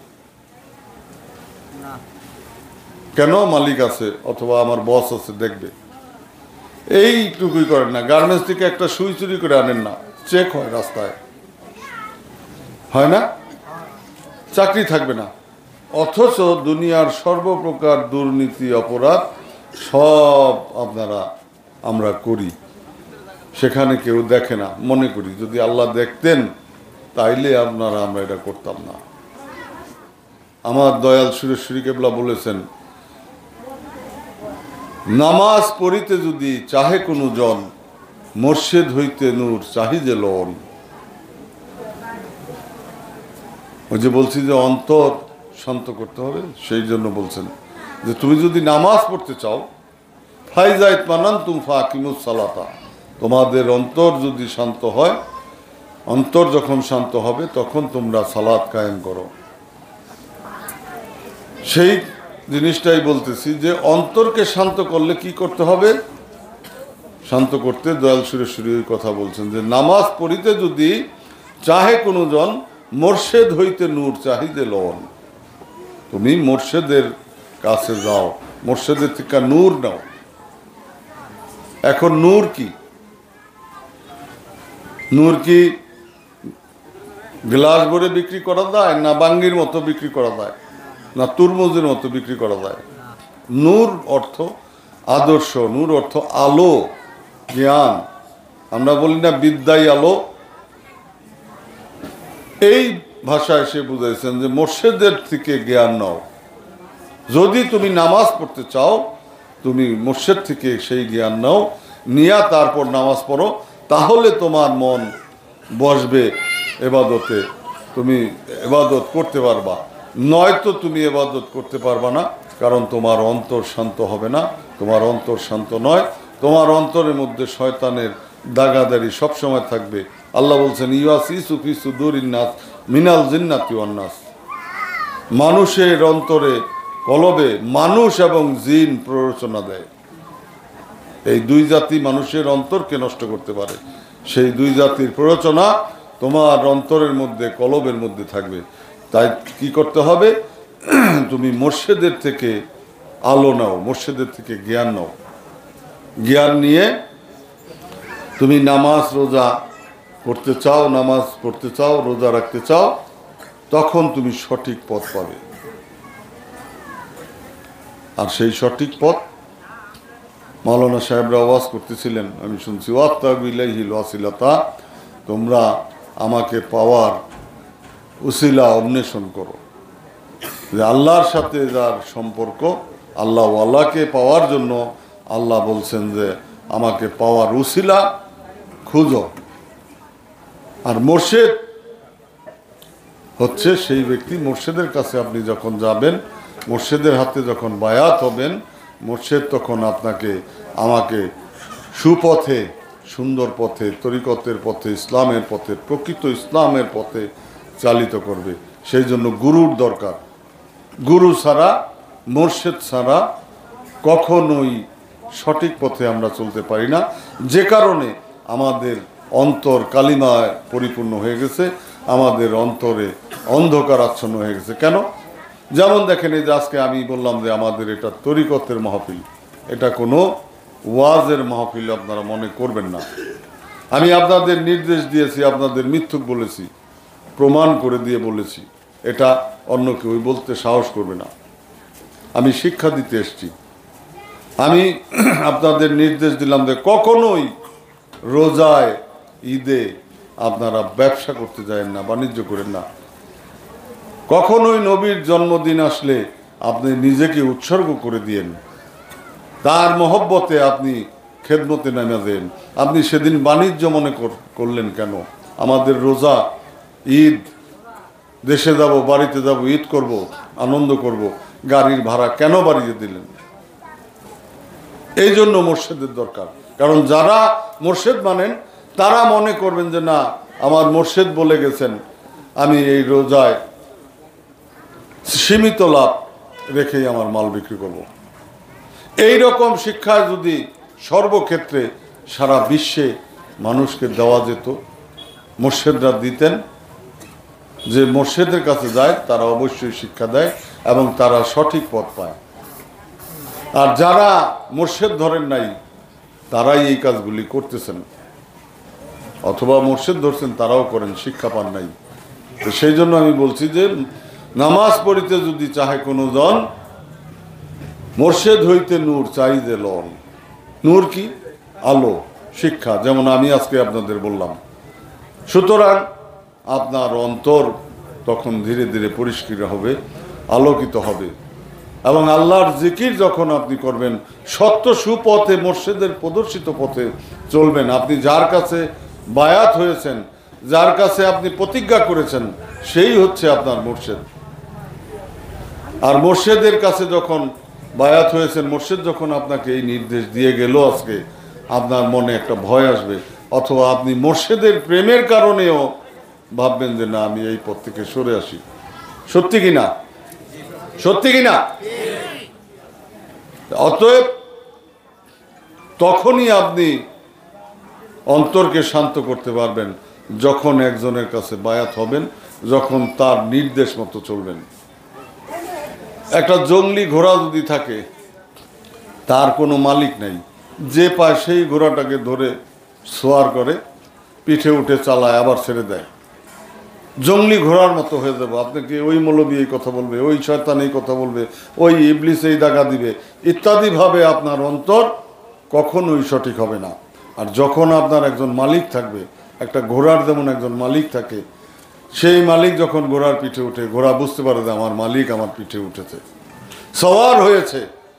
কেন? মালিক আছে অথবা আমার বস আছে, দেখবে, এইটুকুই করেন না। গার্মেন্টস থেকে একটা সুই চুরি করে আনেন না, চেক হয় রাস্তায়, হয় না? চাকরি থাকবে না। অথচ দুনিয়ার সর্বপ্রকার দুর্নীতি, অপরাধ সব আপনারা আমরা করি, সেখানে কেউ দেখে না। মনে করি যদি আল্লাহ দেখতেন তাইলে আপনারা, আমরা এটা করতাম না। আমার দয়াল সুরেশ্বরী কেবলা বলেছেন, নামাজ পড়িতে যদি চাহে কোনো জন, মোর্শেদ হইতে নূর চাহিদে লন। ওই যে বলছি যে অন্তর শান্ত করতে হবে, সেই জন্য বলছেন যে তুমি যদি নামাজ পড়তে চাও, ফাইজাইত মানান তুম ফাকিমুস সালাতা, তোমাদের অন্তর যদি শান্ত হয়, অন্তর যখন শান্ত হবে তখন তোমরা সালাত কায়েম করো। সেই জিনিসটাই বলতেছি যে অন্তরকে শান্ত করলে কি করতে হবে? শান্ত করতে দয়াল সুরেশ্বরী কথা বলছেন যে নামাজ পড়িতে যদি চাহে কোনো জন, মোর্শেদ হইতে নূর চাহিদে লন। তুমি মোর্শেদের কাছে যাও, মোর্শেদের থেকে নূর নাও। এখন নূর কি? নূর কি গ্লাস ভরে বিক্রি করা যায়, না বাঙ্গির মতো বিক্রি করা যায়, না তুরমুজের মতো বিক্রি করা যায়? নূর অর্থ আদর্শ, নূর অর্থ আলো, জ্ঞান। আমরা বলি না বিদ্যাই আলো, এই ভাষায় সে বুঝাইছেন যে মোর্শেদের থেকে জ্ঞান নাও। যদি তুমি নামাজ পড়তে চাও, তুমি মোর্শেদ থেকে সেই জ্ঞান নাও, নিয়া তারপর নামাজ পড়ো, তাহলে তোমার মন বসবে এবাদতে, তুমি এবাদত করতে পারবা। নয়তো তুমি এবাদত করতে পারবা না, কারণ তোমার অন্তর শান্ত হবে না। তোমার অন্তর শান্ত নয়, তোমার অন্তরের মধ্যে শয়তানের দাগাদারি সবসময় থাকবে। আল্লাহ বলছেন ইয়াসিসু ফি সুদুরিন নাস মিনাল জিন্নাতি ওয়ান নাস, মানুষের অন্তরে, কলবে মানুষ এবং জিন প্ররোচনা দেয়। এই দুই জাতি মানুষের অন্তরকে নষ্ট করতে পারে। সেই দুই জাতির প্ররোচনা তোমার অন্তরের মধ্যে, কলবের মধ্যে থাকবে। তাই কি করতে হবে? তুমি মোর্শেদের থেকে আলো নাও, মোর্শেদের থেকে জ্ঞান নাও। জ্ঞান নিয়ে তুমি নামাজ রোজা করতে চাও, নামাজ পড়তে চাও, রোজা রাখতে চাও, তখন তুমি সঠিক পথ পাবে। আর সেই সঠিক পথ মাওলানা সাহেবরা আওয়াজ করতেছিলেন, আমি শুনছি, ওয়াত্তাবিলাইহিল ওয়াসিলাতা, তোমরা আমাকে পাওয়ার উসিলা অন্বেষণ করো। যে আল্লাহর সাথে যার সম্পর্ক, আল্লাহ ওয়ালাকে পাওয়ার জন্য আল্লাহ বলছেন যে আমাকে পাওয়ার উসিলা খুঁজো। আর মোর্শেদ হচ্ছে সেই ব্যক্তি, মোর্শেদের কাছে আপনি যখন যাবেন, মোর্শেদের হাতে যখন বায়াত হবেন, মোর্শেদ তখন আপনাকে, আমাকে সুপথে, সুন্দর পথে, তরিকতের পথে, ইসলামের পথে, প্রকৃত ইসলামের পথে চালিত করবে। সেই জন্য গুরুর দরকার। গুরু ছাড়া, মোর্শেদ ছাড়া কখনোই সঠিক পথে আমরা চলতে পারি না। যে কারণে আমাদের অন্তর কালিমায় পরিপূর্ণ হয়ে গেছে, আমাদের অন্তরে অন্ধকার আচ্ছন্ন হয়ে গেছে। কেন? যেমন দেখেন, এই যে আজকে আমি বললাম যে আমাদের এটা তরিকতের মাহফিল, এটা কোনো ওয়াজের মাহফিল আপনারা মনে করবেন না। আমি আপনাদের নির্দেশ দিয়েছি, আপনাদের মিথ্যুক বলেছি, প্রমাণ করে দিয়ে বলেছি, এটা অন্য কেউ বলতে সাহস করবে না। আমি শিক্ষা দিতে এসেছি। আমি আপনাদের নির্দেশ দিলাম যে কখনোই রোজায়, ঈদে আপনারা ব্যবসা করতে যাবেন না, বাণিজ্য করেন না। কখনোই নবীর জন্মদিন আসলে আপনি নিজেকে উৎসর্গ করে দিয়েন, তার মহব্বতে আপনি খেদমতে নেমে দেন। আপনি সেদিন বাণিজ্য মনে করলেন কেন? আমাদের রোজা, ঈদ, দেশে যাব, বাড়িতে যাব, ঈদ করব, আনন্দ করব, গাড়ির ভাড়া কেন বাড়িয়ে দিলেন? এই জন্য মোর্শেদের দরকার। কারণ যারা মোর্শেদ মানেন তারা মনে করবেন যে না, আমার মোর্শেদ বলে গেছেন, আমি এই রোজায় সীমিত লাভ রেখেই আমার মাল বিক্রি করব। এই রকম শিক্ষা যদি সর্বক্ষেত্রে সারা বিশ্বে মানুষকে দেওয়া যেত, মোর্শেদরা দিতেন, যে মোর্শেদের কাছে যায় তারা অবশ্যই শিক্ষা দেয় এবং তারা সঠিক পথ পায়। আর যারা মোর্শেদ ধরেন নাই তারাই এই কাজগুলি করতেছেন, অথবা মোর্শেদ ধরছেন তারাও করেন, শিক্ষা পান নাই। তো সেই জন্য আমি বলছি যে নামাজ পড়িতে যদি চাহে কোনো জন, মোর্শেদ হইতে নূর চাহিদে লন। নূর কি? আলো, শিক্ষা। যেমন আমি আজকে আপনাদের বললাম। সুতরাং আপনার অন্তর তখন ধীরে ধীরে পরিষ্কার হবে, আলোকিত হবে। এবং আল্লাহর জিকির যখন আপনি করবেন, সত্য সুপথে মুর্শিদের প্রদর্শিত পথে চলবেন। আপনি যার কাছে বায়াত হয়েছেন, যার কাছে আপনি প্রতিজ্ঞা করেছেন, সেই হচ্ছে আপনার মুর্শিদ। আর মুর্শিদের কাছে যখন বায়াত হয়েছেন, মুর্শিদ যখন আপনাকে এই নির্দেশ দিয়ে গেল আজকে, আপনার মনে একটা ভয় আসবে, অথবা আপনি মুর্শিদের প্রেমের কারণেও ভাববেন যে না, আমি এই পথ থেকে সরে আসি। সত্যি কিনা? সত্যি কিনা? অতএব তখনই আপনি অন্তরকে শান্ত করতে পারবেন যখন একজনের কাছে বায়াত হবেন, যখন তার নির্দেশ মতো চলবেন। একটা জঙ্গলি ঘোড়া যদি থাকে, তার কোনো মালিক নাই, যে পায় সেই ঘোড়াটাকে ধরে সোয়ার করে, পিঠে উঠে চালায়, আবার ছেড়ে দেয়। জঙ্গলি ঘোড়ার মতো হয়ে যাবো। আপনাকে ওই মৌলবী এই কথা বলবে, ওই শয়তান এই কথা বলবে, ওই ইবলিস এই দাগা দিবে ইত্যাদিভাবে আপনার অন্তর কখনোই সঠিক হবে না। আর যখন আপনার একজন মালিক থাকবে, একটা ঘোড়ার যেমন একজন মালিক থাকে, সেই মালিক যখন ঘোড়ার পিঠে উঠে, ঘোড়া বুঝতে পারে যে আমার মালিক আমার পিঠে উঠেছে, সওয়ার হয়েছে,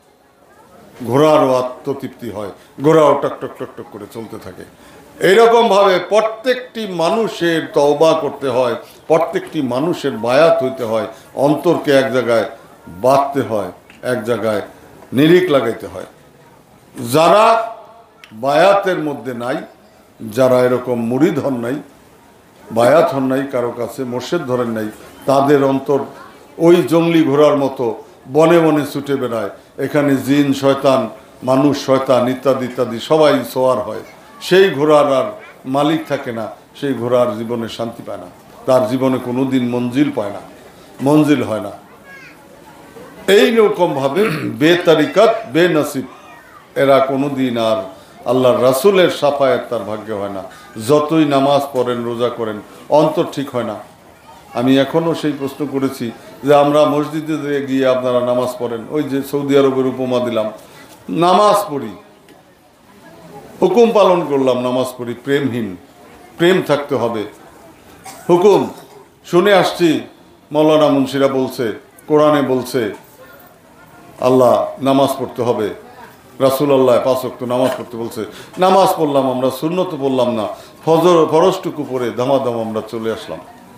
ঘোড়ারও আত্মতৃপ্তি হয়, ঘোড়াও টক টক টক টক করে চলতে থাকে। এইরকম ভাবে প্রত্যেকটি মানুষের তওবা করতে হয়, প্রত্যেকটি মানুষের বায়াত হইতে হয়, অন্তরকে এক জায়গায় বাঁধতে হয়, এক জায়গায় নিরিখ লাগাইতে হয়। যারা বায়াতের মধ্যে নাই, যারা এরকম মুরিদ হন নাই, বায়াত হন নাই, কারো কাছে মুর্শিদ ধরেন নাই, তাদের অন্তর ওই জঙ্গলি ঘোড়ার মতো বনে বনে ছুটে বেড়ায়। এখানে জিন শয়তান, মানুষ শয়তান ইত্যাদি ইত্যাদি সবাই সোয়ার হয়। সেই ঘোড়ার আর মালিক থাকে না, সেই ঘোড়ার জীবনে শান্তি পায় না, তার জীবনে কোনো দিন মঞ্জিল পায় না, মঞ্জিল হয় না। এইরকমভাবে বেতারিকাত বেনসিব এরা কোনো দিন আর আল্লাহর রাসূলের শাফায়াত তার ভাগ্যে হয় না। যতই নামাজ পড়েন, রোজা করেন, অন্তর ঠিক হয় না। আমি এখনও সেই প্রশ্ন করেছি যে আমরা মসজিদে গিয়ে আপনারা নামাজ পড়েন, ওই যে সৌদি আরবের উপমা দিলাম, নামাজ পড়ি, হুকুম পালন করলাম, নামাজ পড়ি, প্রেমহীন। প্রেম থাকতে হবে। হুকুম শুনে আসছি, মৌলানা মুন্সিরা বলছে, কোরআনে বলছে আল্লাহ নামাজ পড়তে হবে, রাসূলুল্লাহ পাঁচ ওয়াক্ত নামাজ পড়তে বলছে, নামাজ পড়লাম আমরা, সুন্নত পড়লাম না, ফজর ফরজটুকু পড়ে দামাদাম আমরা চলে আসলাম।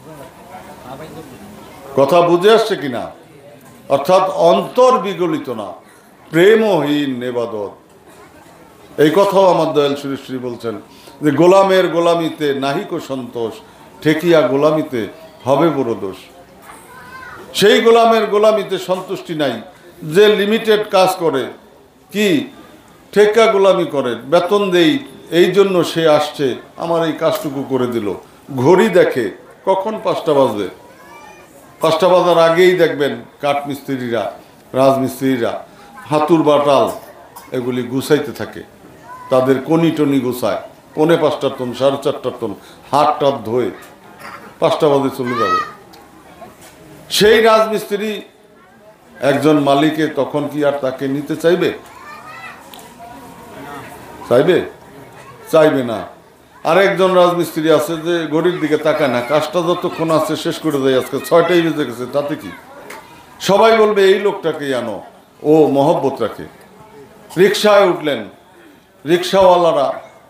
কথা বুঝে আসছে কিনা? অর্থাৎ অন্তর বিগলিত না, প্রেমহীন ইবাদত। এই কথাও আমার দয়াল শ্রী শ্রী বলছেন যে গোলামের গোলামিতে নাহিক সন্তোষ, ঠেকিয়া গোলামিতে হবে বড় দোষ। সেই গোলামের গোলামিতে সন্তুষ্টি নাই, যে লিমিটেড কাজ করে, কি ঠেকা গোলামি করে, বেতন দেই এই জন্য সে আসছে, আমার এই কাজটুকু করে দিল। ঘড়ি দেখে কখন পাঁচটা বাজবে, পাঁচটা বাজার আগেই দেখবেন কাঠমিস্ত্রিরা, রাজমিস্ত্রিরা হাতুর বাটাল এগুলি গুছাইতে থাকে, তাদের কনি টনি গুছায়, পৌনে পাঁচটা টন, সাড়ে চারটা টন, হাত টাত ধোয়ে পাঁচটা বাজে চলে যাবে। সেই রাজমিস্ত্রি একজন মালিকে তখন কি আর তাকে নিতে চাইবে? চাইবে? চাইবে না। আর একজন রাজমিস্ত্রি আছে যে ঘড়ির দিকে তাকায় না, কাজটা যতক্ষণ আছে শেষ করে দেয়, আজকে ছয়টাই বেজে গেছে, তাতে কি? সবাই বলবে এই লোকটাকেই আনো, ও মহব্বত রাখে। রিক্সায় উঠলেন, রিক্সাওয়ালারা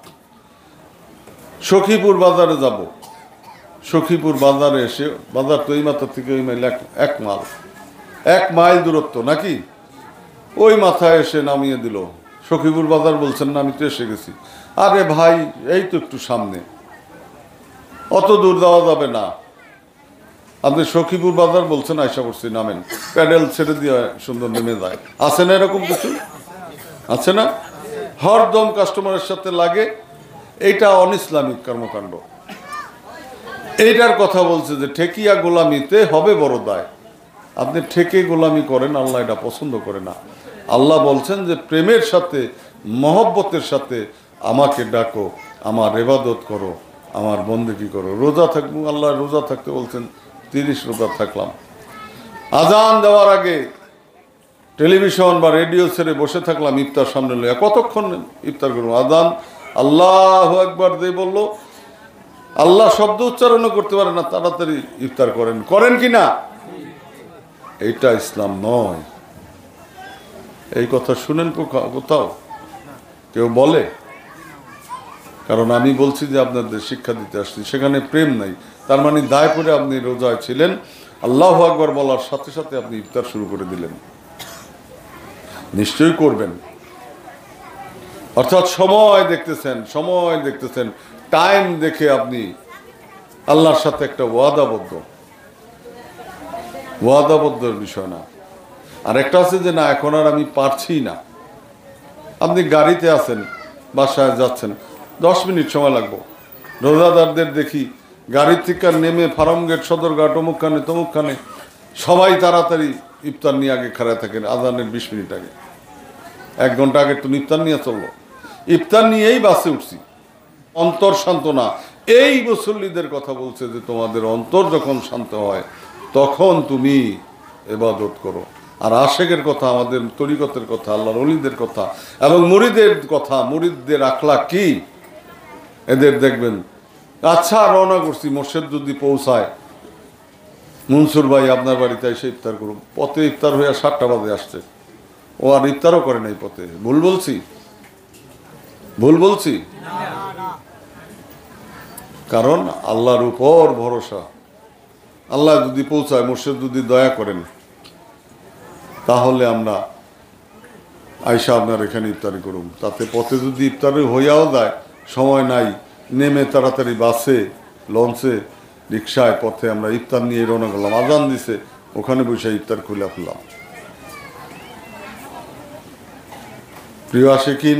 সখীপুর বাজারে যাব, সখীপুর বাজারে এসে, বাজার তো এই মাথা থেকে ওই মাইল এক মাইল এক মাইল দূরত্ব নাকি, ওই মাথায় এসে নামিয়ে দিল। সখীপুর বাজার বলছেন না, আমি তো এসে গেছি। আরে ভাই এই তো একটু সামনে, অত দূর যাওয়া যাবে না। আপনি সখীপুর বাজার বলছেন, আয়সা করছি, নামেন, প্যাডেল ছেড়ে দিয়ে সুন্দর নেমে যায়। আছে না এরকম কিছু? আছে না? হরদম কাস্টমারের সাথে লাগে, এইটা অন ইসলামিক কর্মকাণ্ড। এইটার কথা বলছে যে ঠেকিয়া গোলামিতে হবে বড় দায়। আপনি ঠেকে গোলামি করেন, আল্লাহ এটা পছন্দ করে না। আল্লাহ বলছেন যে প্রেমের সাথে, মহব্বতের সাথে আমাকে ডাকো, আমার ইবাদত করো, আমার বন্দেগী করো। রোজা থাকবো, আল্লাহ রোজা থাকতে বলছেন, তিরিশ রোজা থাকলাম। আজান দেওয়ার আগে টেলিভিশন বা রেডিও ছেড়ে বসে থাকলাম, ইফতার সামনে লইয়া কতক্ষণ ইফতার করবো? আজান আল্লাহু আকবার দিয়ে বললো, আল্লাহ শব্দ উচ্চারণও করতে পারে না, তাড়াতাড়ি ইফতার করেন, করেন কি না? এইটা ইসলাম নয়। এই কথা শুনেন কোথাও? কেউ বলে? কারণ আমি বলছি যে আপনাদের শিক্ষা দিতে আসছি, সেখানে প্রেম নাই, তার মানে দায় করে আপনি রোজায় ছিলেন, আল্লাহু আকবার বলার সাথে সাথে আপনি ইফতার শুরু করে দিলেন। নিশ্চয়ই করবেন। অর্থাৎ সময় দেখতেছেন, সময় দেখতেছেন, টাইম দেখে আপনি আল্লাহর সাথে একটা ওয়াদাবদ্ধ ওয়াদাবদ্ধের বিষয় না। আর একটা আছে যে না এখন আর আমি পারছি না। আপনি গাড়িতে আছেন, বাসায় যাচ্ছেন, দশ মিনিট সময় লাগবো। রোজাদারদের দেখি গাড়ির থেকে নেমে ফার্ম গেট, সদরঘাট, অমুকখানে তমুকখানে সবাই তাড়াতাড়ি ইফতার নিয়ে আগে খাড়া থাকেন আজানের বিশ মিনিট আগে। এক ঘন্টা আগে তো ইফতার নিয়ে চললো, ইফতার নিয়েই বাসে উঠছি। অন্তর শান্ত না। এই মুসল্লিদের কথা বলছে যে তোমাদের অন্তর যখন শান্ত হয় তখন তুমি ইবাদত করো। আর আশেকের কথা, আমাদের তরিকতের কথা, আল্লাহর ওলিদের কথা এবং মুরিদের কথা, মুরিদদের আখলাক কি এদের দেখবেন। আচ্ছা রওনা করছি, মসজিদ যদি পৌঁছায়, মনসুর ভাই আপনার বাড়িতে এসে ইফতার করুন, পথে ইফতার হয়ে সাতটা বাজে আসছে, ও আর ইফতারও করে নাই পথে। ভুল বলছি? ভুল বলছি? কারণ আল্লাহর উপর ভরসা। আল্লাহ যদি পৌঁছায়, মসজিদ যদি দয়া করেন, তাহলে আমরা আয়সা আপনার এখানে ইফতারি করুন। তাতে পথে যদি ইফতারি হইয়াও যায়, সময় নাই, নেমে তাড়াতাড়ি বাসে, লঞ্চে, রিক্সায়, পথে আমরা ইফতার নিয়ে রওনা করলাম। আজান দিছে, ওখানে বসে ইফতার খুলে ফেললাম। প্রিয় আশিকিন,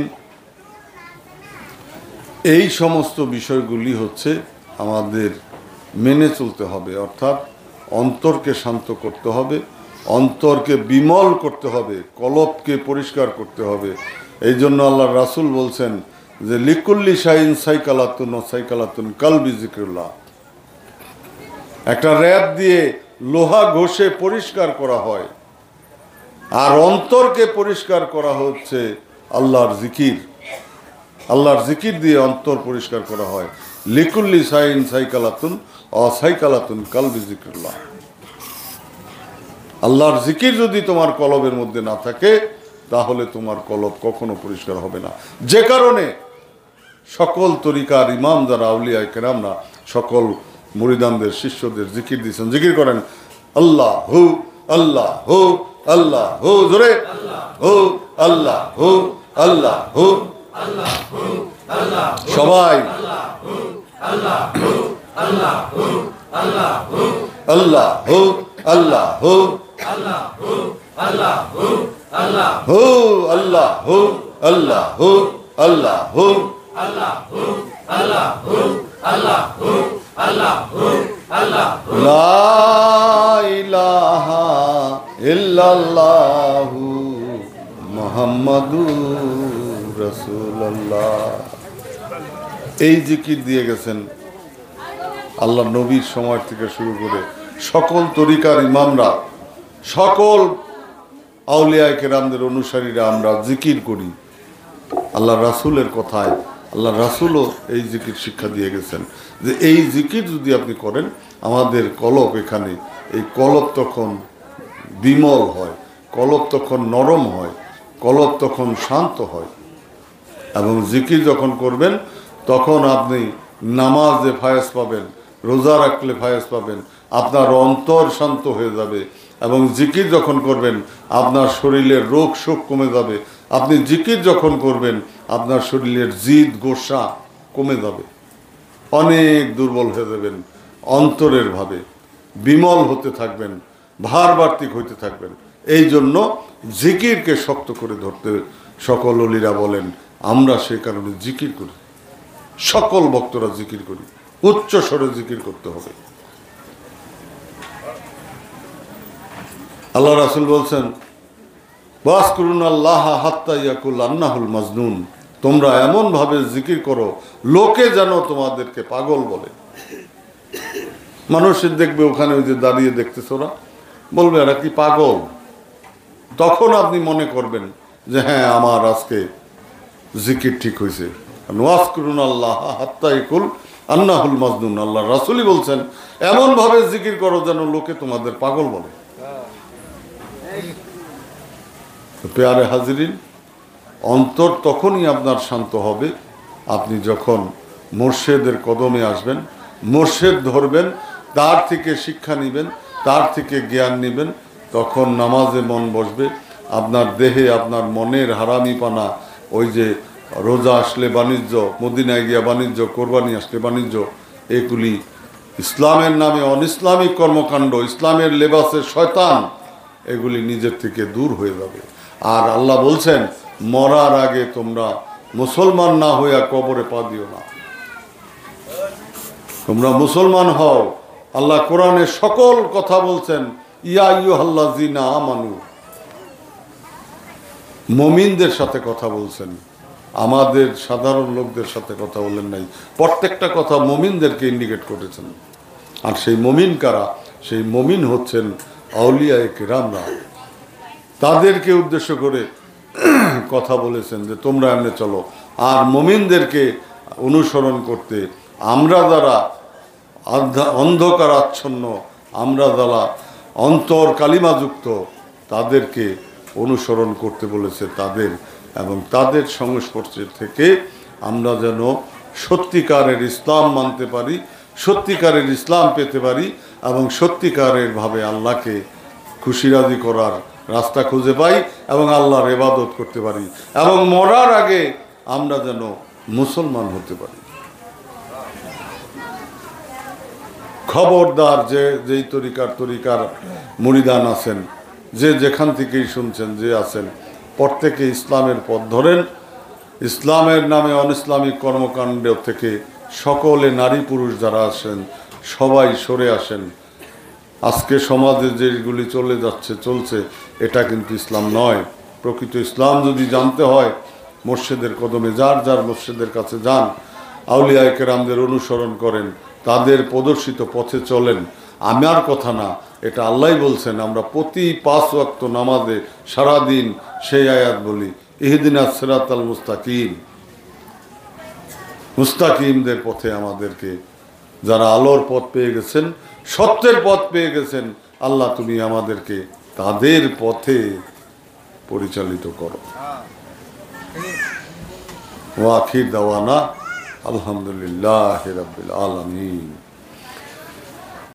এই সমস্ত বিষয়গুলি হচ্ছে আমাদের মেনে চলতে হবে। অর্থাৎ অন্তরকে শান্ত করতে হবে, অন্তরকে বিমল করতে হবে, কলবকে পরিষ্কার করতে হবে। এই জন্য আল্লাহ রাসূল বলছেন যে লিকুল্লি শাইন সাইকালাতুন ও সাইকালাতুন কালবি যিকরুল্লাহ। একটা র‍্যাপ দিয়ে লোহা ঘষে পরিষ্কার করা হয়, আর অন্তরকে পরিষ্কার করা হচ্ছে আল্লাহর জিকির। আল্লাহর জিকির দিয়ে অন্তর পরিষ্কার করা হয়। লিকুল্লি শাইন সাইকালাতুন ও সাইকালাতুন কালবি যিকরুল্লাহ। আল্লাহর জিকির যদি তোমার কলবের মধ্যে না থাকে, তাহলে তোমার কলব কখনো পরিষ্কার হবে না। যে কারণে সকল তরিকার ইমাম যারা আউলিয়া কেরামরা সকল মুরিদানদের শিষ্যদের জিকির দিয়েছেন। জিকির করেন আল্লাহ হু আল্লাহ হু আল্লাহ হু, জোরে হু আল্লাহ হু আল্লাহ হু, সবাই আল্লাহ হু আল্লাহ হু আল্লাহ হু আল্লাহ হু আল্লাহ হু আল্লাহ হু আল্লাহ হু আল্লাহ হু আল্লাহ হু আল্লাহ হু আল্লাহ হু আল্লাহ হু আল্লাহ হু আল্লাহ হু আল্লাহ হু আল্লাহ হু, লা ইলাহা ইল্লাল্লাহু মুহাম্মাদুর রাসূলুল্লাহ। এই জিকির দিয়ে গেছেন আল্লাহ নবীর সময় থেকে শুরু করে সকল তরিকার ইমামরা, সকল আউলিয়া কেরামদের অনুসারীরা আমরা জিকির করি আল্লাহ রাসূলের কথায়। আল্লাহ রাসূলও এই জিকির শিক্ষা দিয়ে গেছেন যে এই জিকির যদি আপনি করেন, আমাদের কলব এখানে, এই কলব তখন বিমল হয়, কলব তখন নরম হয়, কলব তখন শান্ত হয়। এবং জিকির যখন করবেন তখন আপনি নামাজে ফায়েজ পাবেন, রোজা রাখলে ফায়েজ পাবেন, আপনার অন্তর শান্ত হয়ে যাবে। এবং জিকির যখন করবেন আপনার শরীরের রোগ শোক কমে যাবে। আপনি জিকির যখন করবেন আপনার শরীরের জিদ গোসা কমে যাবে, অনেক দুর্বল হয়ে যাবেন, অন্তরের ভাবে বিমল হতে থাকবেন, ভার বার্তিক হইতে থাকবেন। এই জন্য জিকিরকে শক্ত করে ধরতে সকল ওলিরা বলেন। আমরা সে কারণে জিকির করি, সকল ভক্তরা জিকির করি, উচ্চ স্বরে জিকির করতে হবে। আল্লাহ রাসূল বলছেন ওয়াজকুরুন আল্লাহ হাত্তা ইয়াকুল আন্নাহুল মাজনুন, তোমরা এমন ভাবে জিকির করো লোকে যেন তোমাদেরকে পাগল বলে। মানুষের দেখবে ওখানে ওই যে দাঁড়িয়ে দেখতেছ, ওরা বলবে এরা কি পাগল। তখন আপনি মনে করবেন যে হ্যাঁ আমার আজকে জিকির ঠিক হয়েছে। ওয়াজকুরুন আল্লাহ হাত্তা ইয়াকুল আন্নাহুল মাজনুন, আল্লাহ রাসূলই বলছেন এমন ভাবে জিকির করো যেন লোকে তোমাদের পাগল বলে। পেয়ারে হাজিরিন, অন্তর তখনই আপনার শান্ত হবে আপনি যখন মুর্শেদের কদমে আসবেন, মুর্শেদ ধরবেন, তার থেকে শিক্ষা নেবেন, তার থেকে জ্ঞান নেবেন, তখন নামাজে মন বসবে। আপনার দেহে আপনার মনের হারামিপানা, ওই যে রোজা আসলে বাণিজ্য, মদিনায় গিয়া বাণিজ্য, কোরবানি আসলে বাণিজ্য, এগুলি ইসলামের নামে অনিসলামিক কর্মকাণ্ড, ইসলামের লেবাসের শয়তান, এগুলি নিজের থেকে দূর হয়ে যাবে। আর আল্লাহ বলছেন মরার আগে তোমরা মুসলমান না হইয়া কবরে পা দিও না, তোমরা মুসলমান হও। আল্লাহ কোরআনে সকল কথা বলছেন, ইয়া আইয়ুহাল্লাযীনা আমানু, মুমিনদের সাথে কথা বলছেন, আমাদের সাধারণ লোকদের সাথে কথা বলেন নাই। প্রত্যেকটা কথা মুমিনদেরকে ইন্ডিকেট করেছেন। আর সেই মুমিন কারা? সেই মুমিন হচ্ছেন আউলিয়ায়ে কেরামরা। তাদেরকে উদ্দেশ্য করে কথা বলেছেন যে তোমরা এমনি চলো। আর মুমিনদেরকে অনুসরণ করতে আমরা যারা অন্ধকার আচ্ছন্ন, আমরা যারা অন্তর কালিমাযুক্ত, তাদেরকে অনুসরণ করতে বলেছে তাদের, এবং তাদের সংস্পর্শে থেকে আমরা যেন সত্যিকারের ইসলাম মানতে পারি, সত্যিকারের ইসলাম পেতে পারি, এবং সত্যিকারের ভাবে আল্লাহকে খুশি রাজি করার রাস্তা খুঁজে পাই, এবং আল্লাহর ইবাদত করতে পারি, এবং মরার আগে আমরা যেন মুসলমান হতে পারি। খবরদার, যে যেই তরিকার তরিকার মুরিদান আছেন, যে যেখান থেকেই শুনছেন, যে আছেন, প্রত্যেকে ইসলামের পথ ধরেন। ইসলামের নামে অনিসলামিক কর্মকাণ্ড থেকে সকলে নারী পুরুষ যারা আছেন সবাই সরে আসেন। আজকে সমাজে যেগুলি চলে যাচ্ছে চলছে, এটা কিন্তু ইসলাম নয়। প্রকৃত ইসলাম যদি জানতে হয়, মুর্শিদের কদমে যার যার মুর্শিদের কাছে যান, আউলিয়ায়ে কেরামদের অনুসরণ করেন, তাদের প্রদর্শিত পথে চলেন। আমার কথা না, এটা আল্লাহই বলছেন। আমরা প্রতি পাঁচ ওয়াক্ত নামাজে সারাদিন সেই আয়াত বলি, ইহদিনাস সিরাতাল মুস্তাকিম, মুস্তাকিমদের পথে আমাদেরকে, যারা আলোর পথ পেয়ে গেছেন, সত্যের পথ পেয়ে গেছেন, আল্লাহ তুমি আমাদেরকে তাদের পথে পরিচালিত করো। ওয়া আখির দাওয়ানা আলহামদুলিল্লাহি রাব্বিল আলামিন।